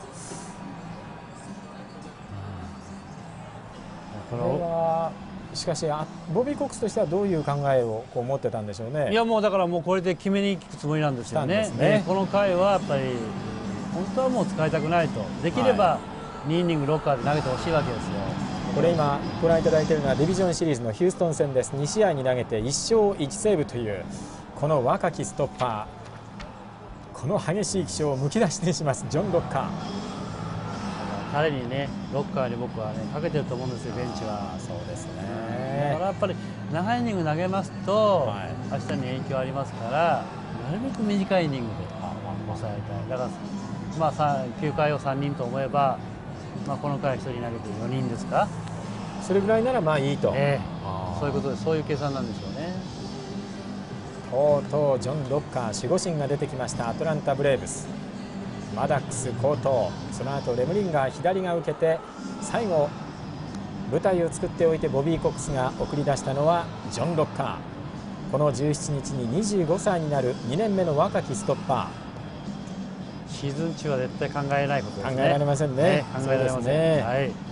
これはしかしボビー・コックスとしてはどういう考えを持ってたんでしょうね。 いやもうだからもうこれで決めに行くつもりなんですよね。この回はやっぱり本当はもう使いたくないと。できれば2イニングロッカーで投げてほしいわけですよ。 これ今ご覧いただいているのはディビジョンシリーズのヒューストン戦です。2試合に投げて1勝1セーブというこの若きストッパー、この激しい気象をむき出しにしますジョン・ロッカー。 彼にねロッカーに僕はねかけてると思うんですよベンチは。 そうですね。 だからやっぱり長いイニング投げますと、明日に影響ありますからなるべく短いイニングで抑えたい。だから9回を3人と思えば、この回1人投げて4人ですか。 それぐらいならまあいいと、 そういうことでそういう計算なんでしょうね。 とうとうジョン・ロッカー守護神が出てきましたアトランタ・ブレーブス。マダックス好投、その後レムリンガー左が受けて最後舞台を作っておいてボビー・コックスが送り出したのはジョン・ロッカー。この17日に25歳になる2年目の若きストッパー。シーズン中は絶対考えないことですね。 考えられませんね。 考えられません。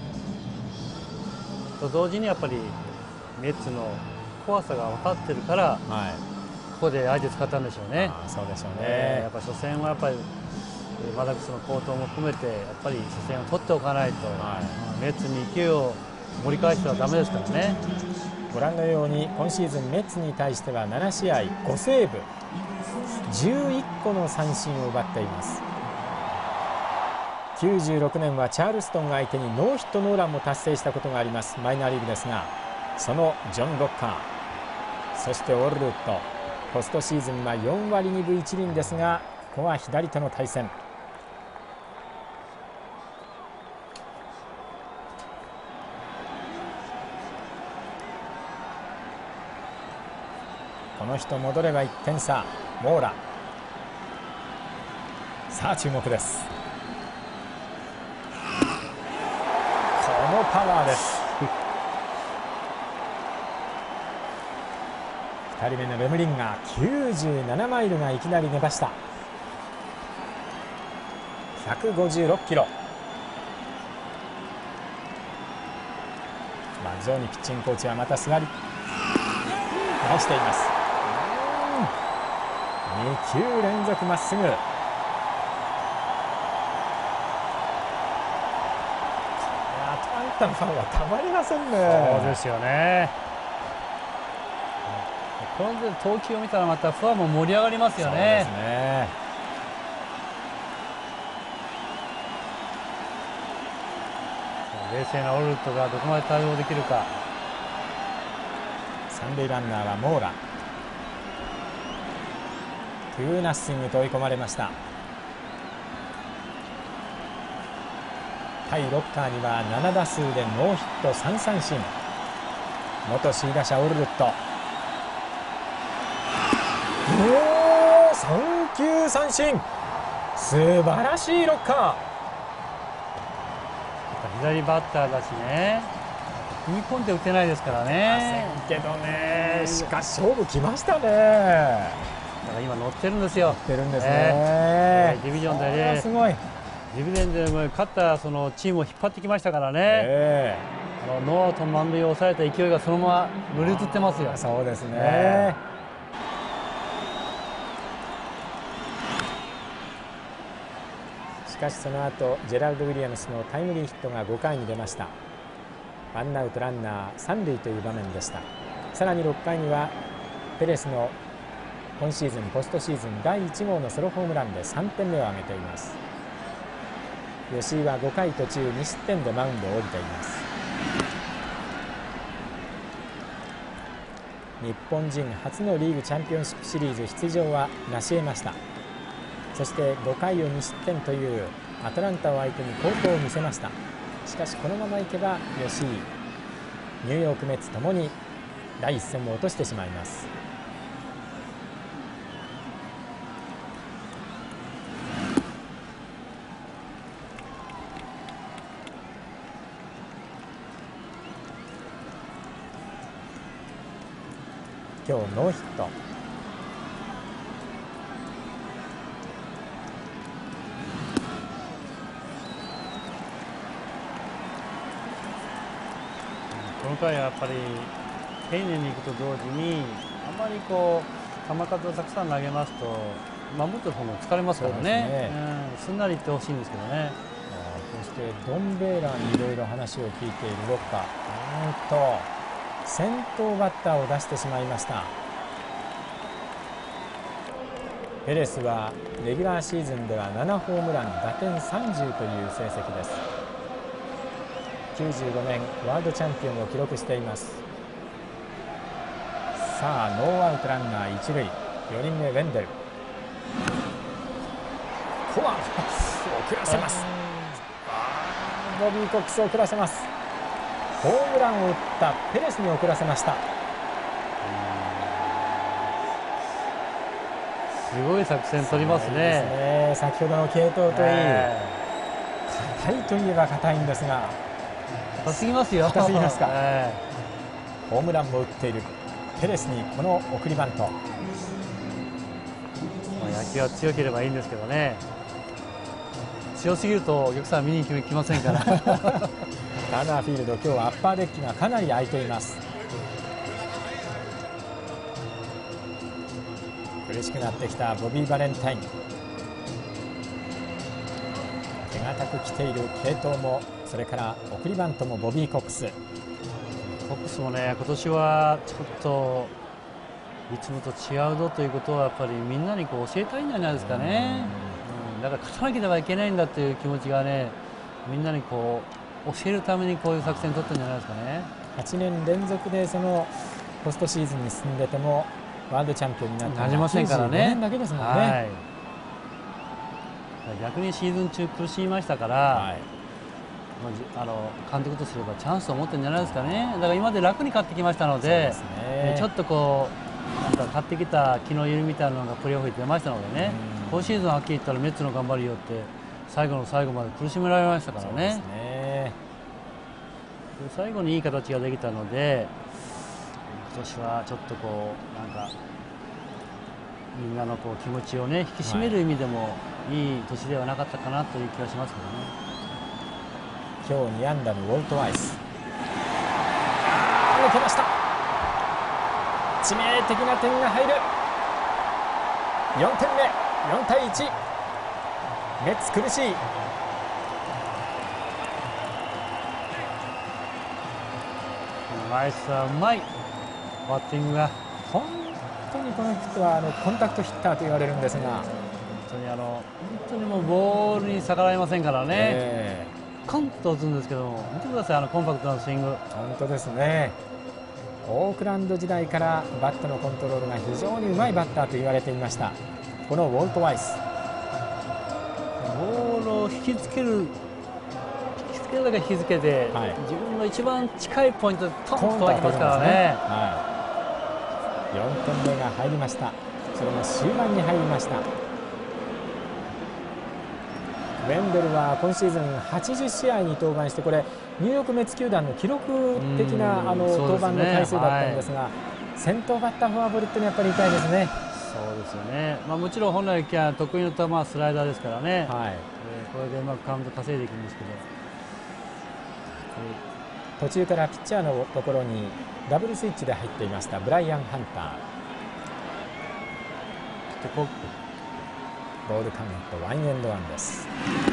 と同時にやっぱりメッツの怖さが分かってるから、ここで相手使ったんでしょうね。 そうでしょうね。 やっぱ初戦はやっぱりマダックスの好投も含めてやっぱり初戦を取っておかないと、メッツに勢いを盛り返してはダメですからね。 ご覧のように今シーズンメッツに対しては7試合5セーブ11個の三振を奪っています。 96年はチャールストン相手にノーヒットノーランも達成したことがありますマイナーリーグですが、そのジョン・ロッカー、そしてオルルット、ポストシーズンは4割2分1厘ですが、ここは左との対戦。この人戻れば1点差。モーラ、さあ注目です。このパワーです。2人目のレムリンガー、97マイルがいきなり出ました。156キロ。マゾーニピッチングコーチはまた座り直しています。2球連続まっすぐ。アトランタのファンはたまりませんね。 そうですよね。この投球を見たらまたファンも盛り上がりますよね。 そうですね。 冷静なオルルットがどこまで対応できるか。 三塁ランナーはモーラ。2ナッシングと追い込まれました。対ロッカーには7打数でノーヒット3三振。元首位打者オルルット、3球三振。素晴らしいロッカー。 左バッターだしね、踏み込んで打てないですからね。 けどね、しかし勝負きましたね。 だから今乗ってるんですよ。 乗ってるんですね。 ディビジョンでね、 すごい。 ディビジョンで勝ったそのチームを引っ張ってきましたからね。ノーアウト満塁を抑えた勢いがそのまま乗り移ってますよ。 そうですね。しかしその後ジェラルド・ウィリアムスのタイムリーヒットが5回に出ました。ワンアウトランナー三塁という場面でした。さらに6回にはペレスの今シーズンポストシーズン第1号のソロホームランで3点目を挙げています。吉井は5回途中2失点でマウンドを降りています。日本人初のリーグチャンピオンシップシリーズ出場は成し得ました。そして5回を2失点というアトランタを相手に好投を見せました。しかしこのままいけば吉井、ニューヨークメッツともに第一戦を落としてしまいます。今日ノーヒット。 この回はやっぱり丁寧にいくと同時に、あまりこう球数をたくさん投げますと守ってる方も疲れますからね。すんなりいってほしいんですけどね。 そしてドン・ベーラーにいろいろ話を聞いているロッカー、先頭バッターを出してしまいました。ペレスはレギュラーシーズンでは7ホームラン打点30という成績です。95年ワールドチャンピオンを記録しています。さあノーアウトランナー一塁、4人目ウェンデル。ここは遅らせます。ボビー・コックスを遅らせます。ホームランを打ったペレスに遅らせました。 すごい作戦取りますね。 先ほどの継投といい、硬いといえば硬いんですが、 硬すぎますよ。 硬すぎますか。ホームランも打っているペレスにこの送りバント。 野球は強ければいいんですけどね、強すぎるとお客さん見に来ませんから。 ターナーフィールド、今日はアッパーデッキがかなり空いています。苦しくなってきたボビー・バレンタイン。手堅く来ている継投も、それから送りバントもボビー・コックス。 コックスもね、今年はちょっといつもと違うぞということはやっぱりみんなにこう教えたいんじゃないですかね。 だから勝たなければいけないんだという気持ちがね、みんなにこう教えるためにこういう作戦を取ったんじゃないですかね。 8年連続でそのポストシーズンに進んでてもワールドチャンピオンになったなりませんからね。 95年だけですもんね。 はい、逆にシーズン中苦しみましたから、はい、監督とすればチャンスを持ってるんじゃないですかね。だから今まで楽に勝ってきましたので、ちょっとこうなんか勝ってきた気の緩みみたいなのがプレーオフに出ましたのでね、今シーズンはっきり言ったらメッツの頑張りによって最後の最後まで苦しめられましたからね。最後にいい形ができたので、今年はちょっとこうなんかみんなのこう気持ちをね引き締める意味でもいい年ではなかったかなという気がしますけどね。 今日2安打のウォルト・ワイス、抜けました。致命的な点が入る。4点目、4対1。メッツ苦しい。 ワイスはうまい。バッティングが本当にこの人はコンタクトヒッターと言われるんですが、 本当にもうボールに逆らえませんからね。コンと打つんですけども、見てください、コンパクトなスイング。 本当ですね。オークランド時代からバットのコントロールが非常にうまいバッターと言われていましたこのウォルト・ワイス。 ボールを引きつけるだけ引きつけて、はい、自分の一番近いポイントでトンと開きますからね。 4点目が入りました。それも終盤に入りました。ウェンデルは今シーズン80試合に登板して、これニューヨークメッツ球団の記録的な登板の回数だったんですが、先頭バッターフォアボールってのはやっぱり痛いですね。 そうですよね。もちろん本来得意の球はスライダーですからね。これでうまくカウント稼いでいくんですけど、 途中からピッチャーのところにダブルスイッチで入っていましたブライアン・ハンター。ボールカウント1エンド1です。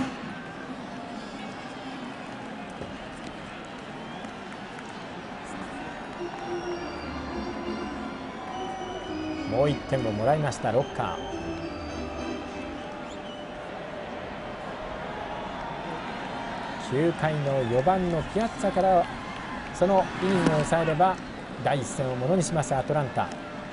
もう1点をもらいましたロッカー。9回の4番のピアッツァからそのイニングを抑えれば第一戦をものにしますアトランタ。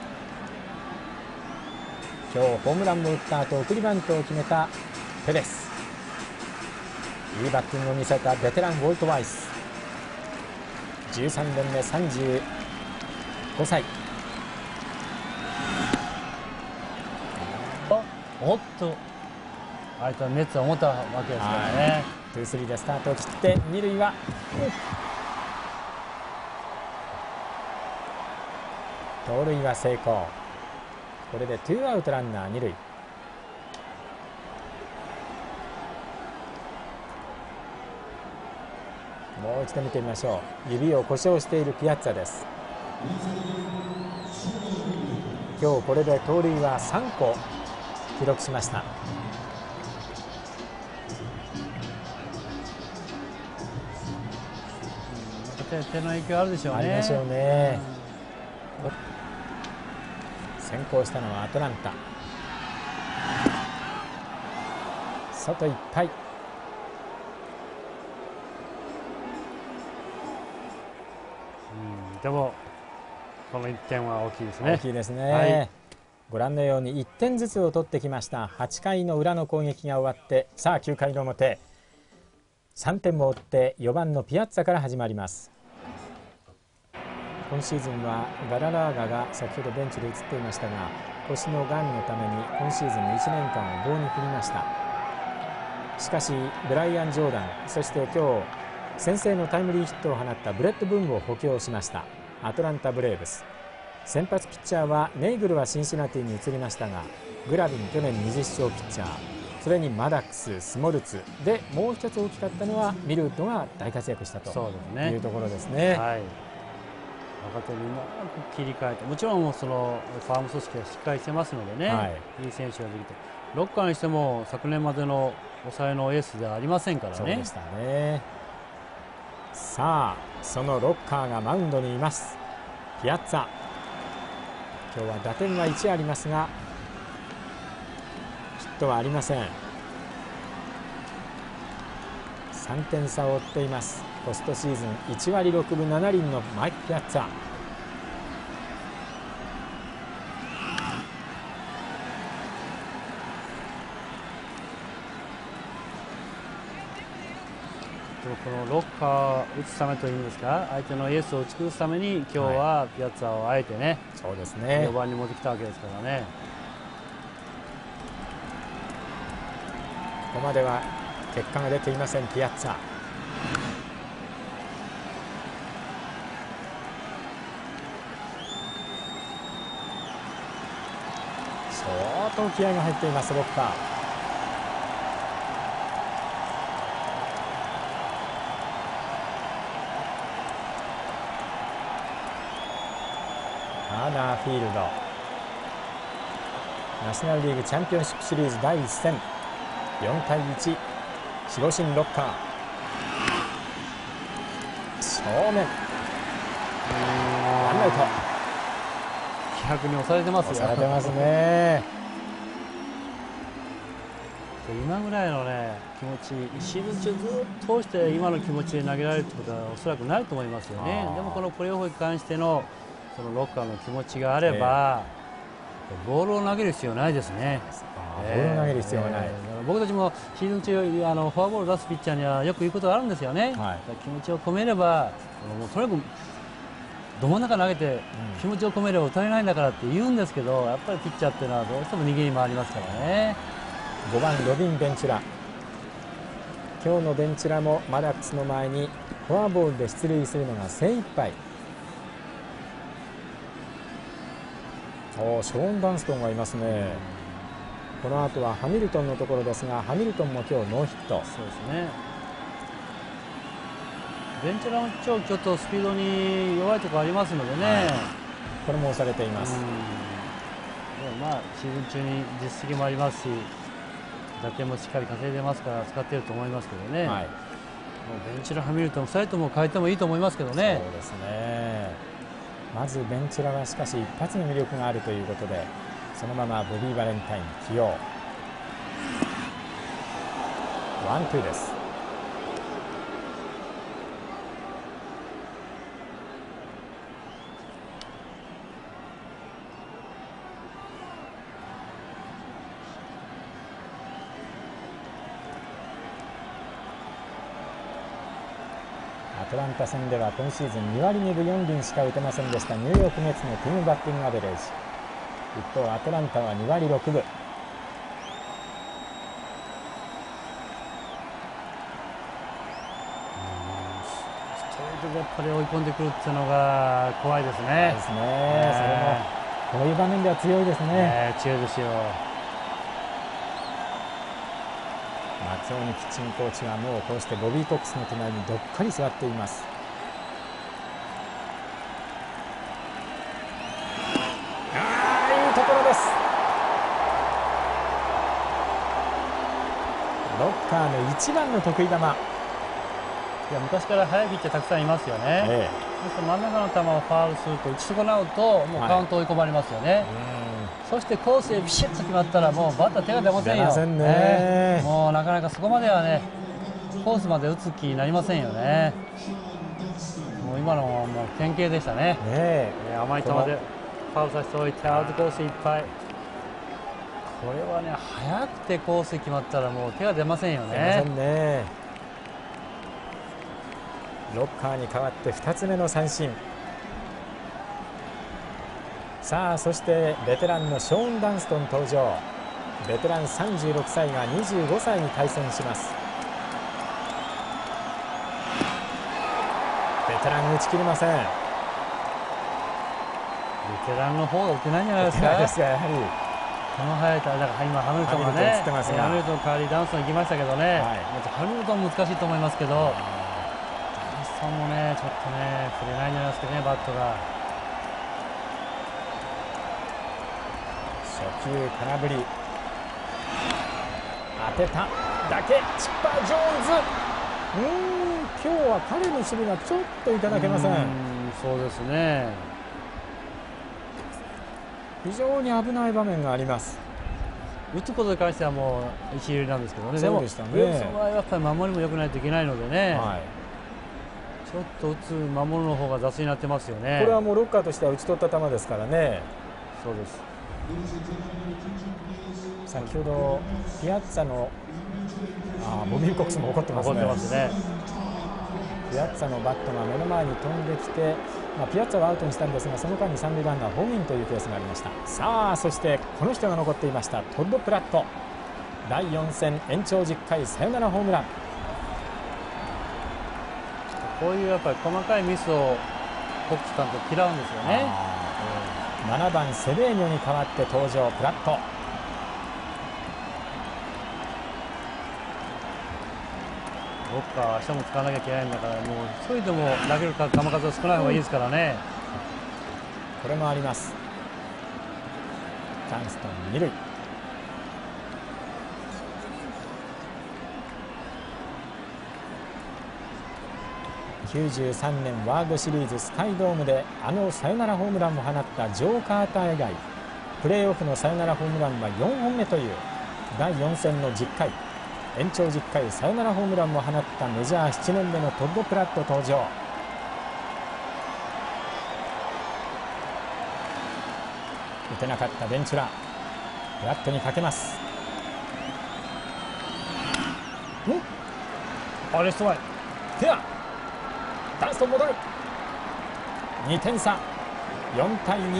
今日ホームランも打った後送りバントを決めたペレス。いいバッティングを見せたベテランウォルト・ワイス。13年目35歳。 おっと相手はメッツは思ったわけですからね。 2-3でスタートを切って二塁は盗塁は成功。これで2アウトランナー二塁。もう一度見てみましょう。指を故障しているピアッツァです。今日これで盗塁は3個記録しました。 手の影響あるでしょうね。 ありましょうね。先行したのはアトランタ。外いっぱい。 でもこの1点は大きいですね。 大きいですね。はい、ご覧のように1点ずつを取ってきました。8回の裏の攻撃が終わって、さあ9回の表3点も追って4番のピアッツァから始まります。今シーズンはガララーガが先ほどベンチで映っていましたが、腰のがんのために今シーズン1年間を棒に振りました。しかしブライアン・ジョーダン、そして今日先制のタイムリーヒットを放ったブレッド・ブームを補強しましたアトランタ・ブレーブス。先発ピッチャーはネイグルはシンシナティに移りましたが、グラビン去年20勝ピッチャー、それにマダックス、スモルツで、もう一つ大きかったのはミルウッドが大活躍したというところですね。 若手にうまく切り替えて、もちろんそのファーム組織がしっかりしてますのでね、いい選手ができて、ロッカーにしても昨年までの抑えのエースではありませんからね。 そうでしたね。さあそのロッカーがマウンドにいます。ピアッツァ、今日は打点は1ありますがヒットはありません。 3点差を追っています。ポストシーズン1割6分7厘のマイク・ピアッツァ。 このロッカーを打つためというんですか、相手のエースを打ち崩すために今日はピアッツァをあえてね、 そうですね、 4番に持ってきたわけですからね。 ここまでは結果が出ていませんピアッツァ。相当気合が入っていますロッカー。ターナーフィールド、ナショナルリーグチャンピオンシップシリーズ第1戦、4対1、守護神ロッカー正面、ワンアウト。 気迫に押されてますよ。 押されてますね。 今ぐらいのね気持ち、シーズン中ずっと通して今の気持ちで投げられるってことはおそらくないと思いますよね。でもこのプレーオフに関してのそのロッカーの気持ちがあれば、ボールを投げる必要ないですね。 ボールを投げる必要がない。 僕たちもシーズン中フォアボールを出すピッチャーにはよく言うことがあるんですよね。気持ちを込めれば、もうとにかくど真ん中投げて気持ちを込めれば打たれないんだからって言うんですけど、やっぱりピッチャーっていうのはどうしても逃げに回りますからね。 5番ロビン・ベンチュラ、今日のベンチュラもマダックスの前にフォアボールで出塁するのが精一杯。ショーン・ダンストンがいますね。この後はハミルトンのところですが、ハミルトンも今日ノーヒット。 そうですね。ベンチュラもちょっとスピードに弱いところありますのでね、 これも押されています。 でもまあシーズン中に実績もありますし、打点もしっかり稼いでますから使っていると思いますけどね、もうベンチュラ、ハミルトン2人とも変えてもいいと思いますけどね。 そうですね。まずベンチュラはしかし一発の魅力があるということで、そのままボビー・バレンタイン起用。ワンツーです。アトランタ戦では今シーズン2割2分4厘しか打てませんでしたニューヨークメッツのチームバッティングアベレージ。一方アトランタは2割6分。 ストレートでやっぱり追い込んでくるっていうのが怖いですね。 ですね。それもこういう場面では強いですね。 強いですよ。 松尾にピッチングコーチはもうこうしてボビー・コックスの隣にどっかり座っています。いいところです。ロッカーの1番の得意球。 いや昔から速いピッチャーたくさんいますよね。そして真ん中の球をファウルすると打ち損なうともうカウント追い込まれますよね。そしてコースへビシッと決まったらもうバッター手が出ませんよ。 出ませんね。 もうなかなかそこまではねコースまで打つ気になりませんよね。もう今のもう典型でしたね。甘い球でファウルさせておいてアウトコースいっぱい。これはね速くてコース決まったらもう手が出ませんよね。 出ませんね。ロッカーに代わって2つ目の三振。さあそしてベテランのショーン・ダンストン登場。ベテラン36歳が25歳に対戦します。ベテラン打ち切れません。ベテランの方が打てないんじゃないですか。 ですがやはりこの速い球だから今ハミルトンがねハミルトンの代わりダンストン行きましたけどね、ハミルトン難しいと思いますけど、ダンストンもねちょっとね振れないんじゃないですかねバットが。 初球空振り当てただけチッパー・ジョーンズ。今日は彼の守備がちょっといただけません。 そうですね。 非常に危ない場面があります。 打つことに関してはもう一流なんですけどね、 そうでしたね。 でもその場合はやっぱり守りも良くないといけないのでね、 はい、 ちょっと打つ守るの方が雑になってますよね。 これはもうロッカーとしては打ち取った球ですからね。 そうです。 先ほどピアッツァのボビー・コックスも怒ってますね。 怒ってますね。 ピアッツァのバットが目の前に飛んできて、ピアッツァはアウトにしたんですが、その間に三塁ランナーホームインというケースがありました。さあ、そしてこの人が残っていました。トッド・プラット、第4戦延長10回サヨナラホームラン。 こういうやっぱり細かいミスをコックス監督嫌うんですよね。 7番セデーニョに代わって登場プラット。 ロッカーは明日も使わなきゃいけないんだから、もう急いでも投げる球数は少ない方がいいですからね。 これもあります。チャンストン二塁。93年ワールドシリーズスカイドームでサヨナラホームランを放ったジョー・カーター以来、プレーオフのサヨナラホームランは4本目という第4戦の10回延長10回サヨナラホームランを放ったメジャー7年目のトッド・プラット登場。打てなかったベンチュラ、プラットにかけます。 レフト前フェア、ダンストン戻る。2点差、4対2。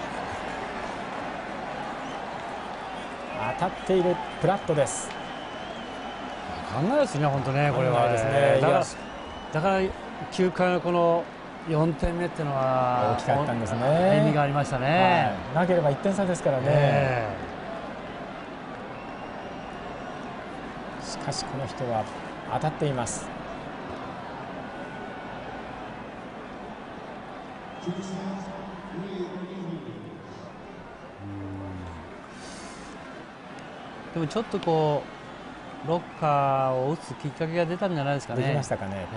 当たっているプラットです。 考えですね、本当ね、これはですね。だから9回のこの4点目っていうのは大きかったんですね。 意味がありましたね。 なければ1点差ですからね。しかしこの人は当たっています。 でもちょっとこうロッカーを打つきっかけが出たんじゃないですかね。 できましたかね。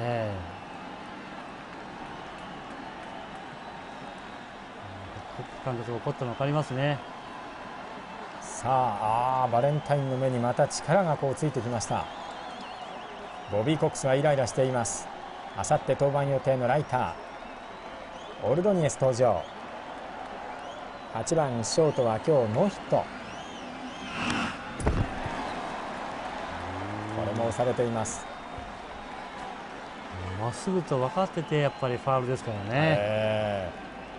監督が怒ったの分かりますね。 さあ、バレンタインの目にまた力がついてきました。ボビー・コックスはイライラしています。あさって登板予定のライターオルドニエス登場。8番ショートは今日ノーヒット。これも押されています。 まっすぐと分かっててやっぱりファウルですからね。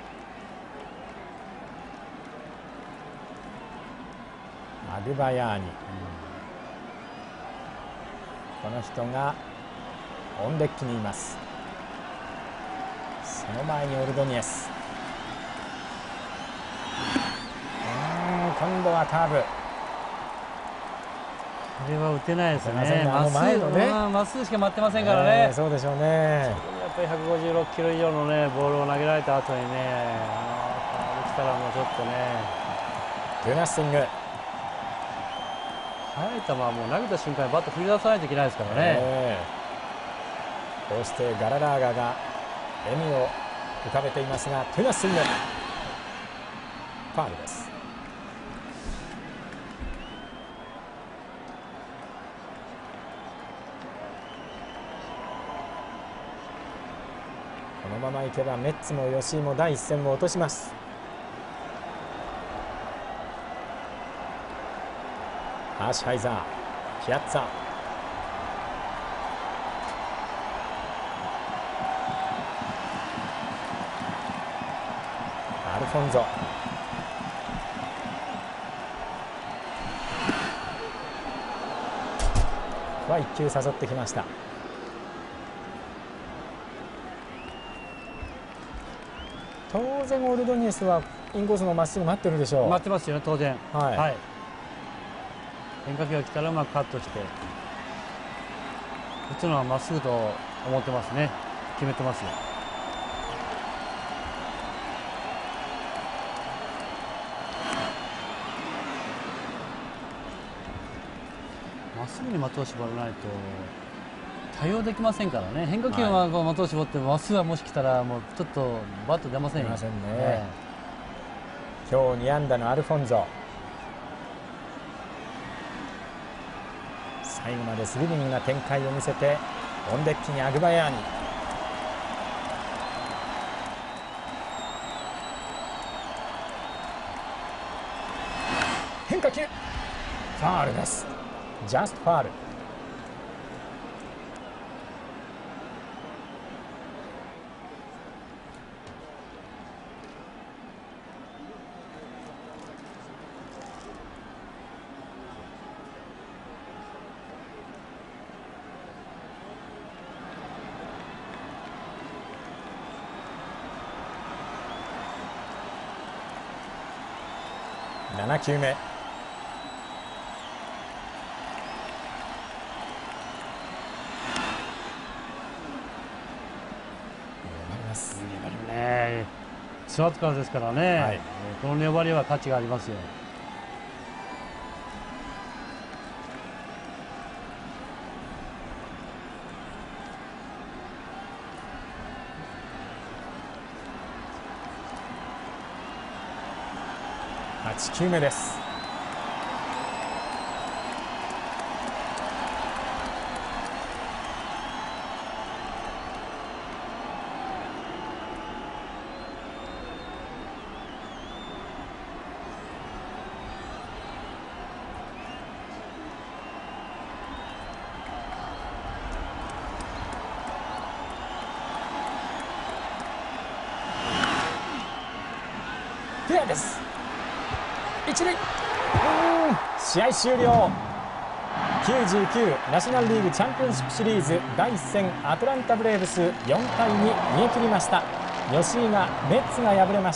アグバヤーニ、この人がオンデッキにいます。その前にオルドニエス。今度はカーブ。 これは打てないですね。まっすぐしか待ってませんからね。 そうでしょうね。 やっぱり156キロ以上のねボールを投げられた後にね、来たらもうちょっとね。 ドゥナッシング。 速い球はもう投げた瞬間にバット振り出さないといけないですからね。 こうしてガララーガが笑みを浮かべていますが、トゥナッシングファウルです。このままいけばメッツも吉井も第1戦を落とします。アーシュハイザー、ピアッツァ、アルフォンゾ、ここは1球誘ってきました。当然オルドニエスはインコースのまっすぐ待ってるでしょう。 待ってますよね、当然。 はい、 変化球が来たらうまくカットして打つのはまっすぐと思ってますね。決めてますよ。まっすぐに的を絞らないと対応できませんからね。変化球は的を絞ってまっすぐはもし来たらもうちょっとバット出ませんよ。 今日2安打のアルフォンゾ。 最後までスリリングな展開を見せてオンデッキにアグバヤーニ。変化球ファールです。ジャストファール。7球目。 ツーアウトからですからね、はい、この粘りは価値がありますよ。 8球目です。フェアです。一塁、試合終了。99ナショナルリーグチャンピオンシップシリーズ第1戦、アトランタブレーブス4対2逃げ切りました。吉井がメッツが敗れました。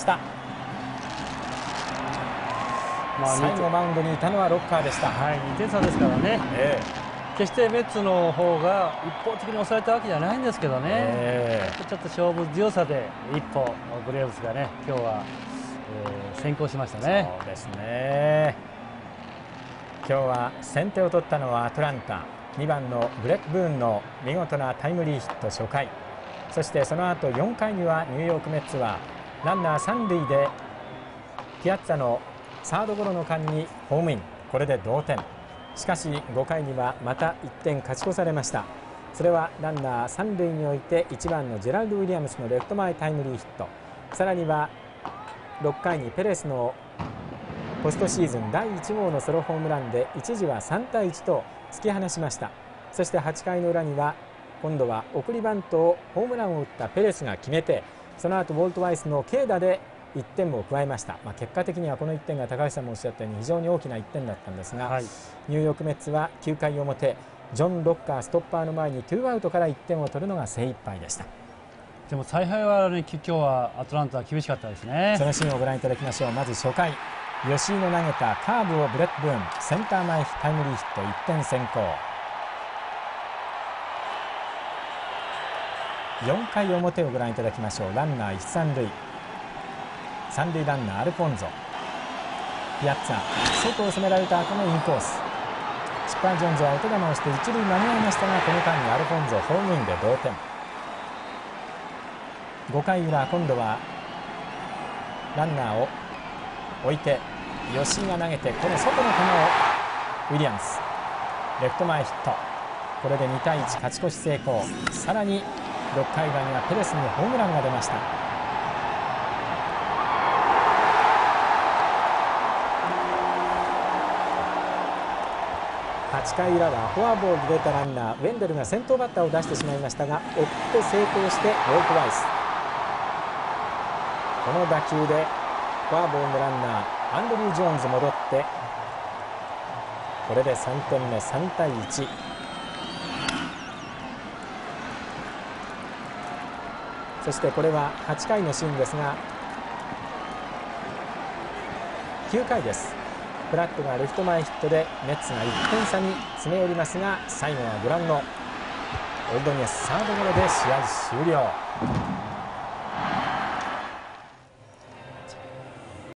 最後マウンドにいたのはロッカーでした。 はい、2点差ですからね、決してメッツの方が一方的に抑えたわけじゃないんですけどね、ちょっと勝負強さで一歩ブレーブスがね今日は先行しましたね。 そうですね。今日は先手を取ったのはアトランタ。2番のブレック・ブーンの見事なタイムリーヒット初回、そしてその後4回にはニューヨークメッツはランナー3塁でピアッツァのサードゴロの間にホームイン。これで同点。しかし5回にはまた1点勝ち越されました。それはランナー3塁において1番のジェラルド・ウィリアムスのレフト前タイムリーヒット、さらには6回にペレスのポストシーズン第1号のソロホームランで一時は3対1と突き放しました。そして8回の裏には今度は送りバントをホームランを打ったペレスが決めて、その後ウォルト・ワイスの軽打で1点も加えました。結果的にはこの1点が高橋さんもおっしゃったように非常に大きな1点だったんですが、ニューヨークメッツは9回表ジョン・ロッカーストッパーの前に2アウトから1点を取るのが精一杯でした。 でも采配は今日はアトランタは厳しかったですね。 そのシーンをご覧いただきましょう。まず初回、吉井の投げたカーブをブレック・ブーンセンター前タイムリーヒット、1点先行。4回表をご覧いただきましょう。ランナー一三塁、三塁ランナーアルフォンゾ、ピアッツァ外を攻められた後のインコース、チッパー・ジョーンズは音球をして一塁間に合いましたが、この間にアルフォンゾホームインで同点。5回裏、今度はランナーを置いて吉井が投げて、この外の球をウィリアムスレフト前ヒット。これで2対1勝ち越し成功。さらに6回裏にはペレスにホームランが出ました。8回裏はフォアボールで出たランナーウェンデルが先頭バッターを出してしまいましたが、追って成功してウォルト・ワイス、この打球でフォアボールのランナーアンドリュー・ジョーンズ戻って、これで3点目、3対1。そしてこれは8回のシーンですが、9回です。プラットがレフト前ヒットでメッツが1点差に詰め寄りますが、最後はご覧のオルドニェスサードゴロで試合終了。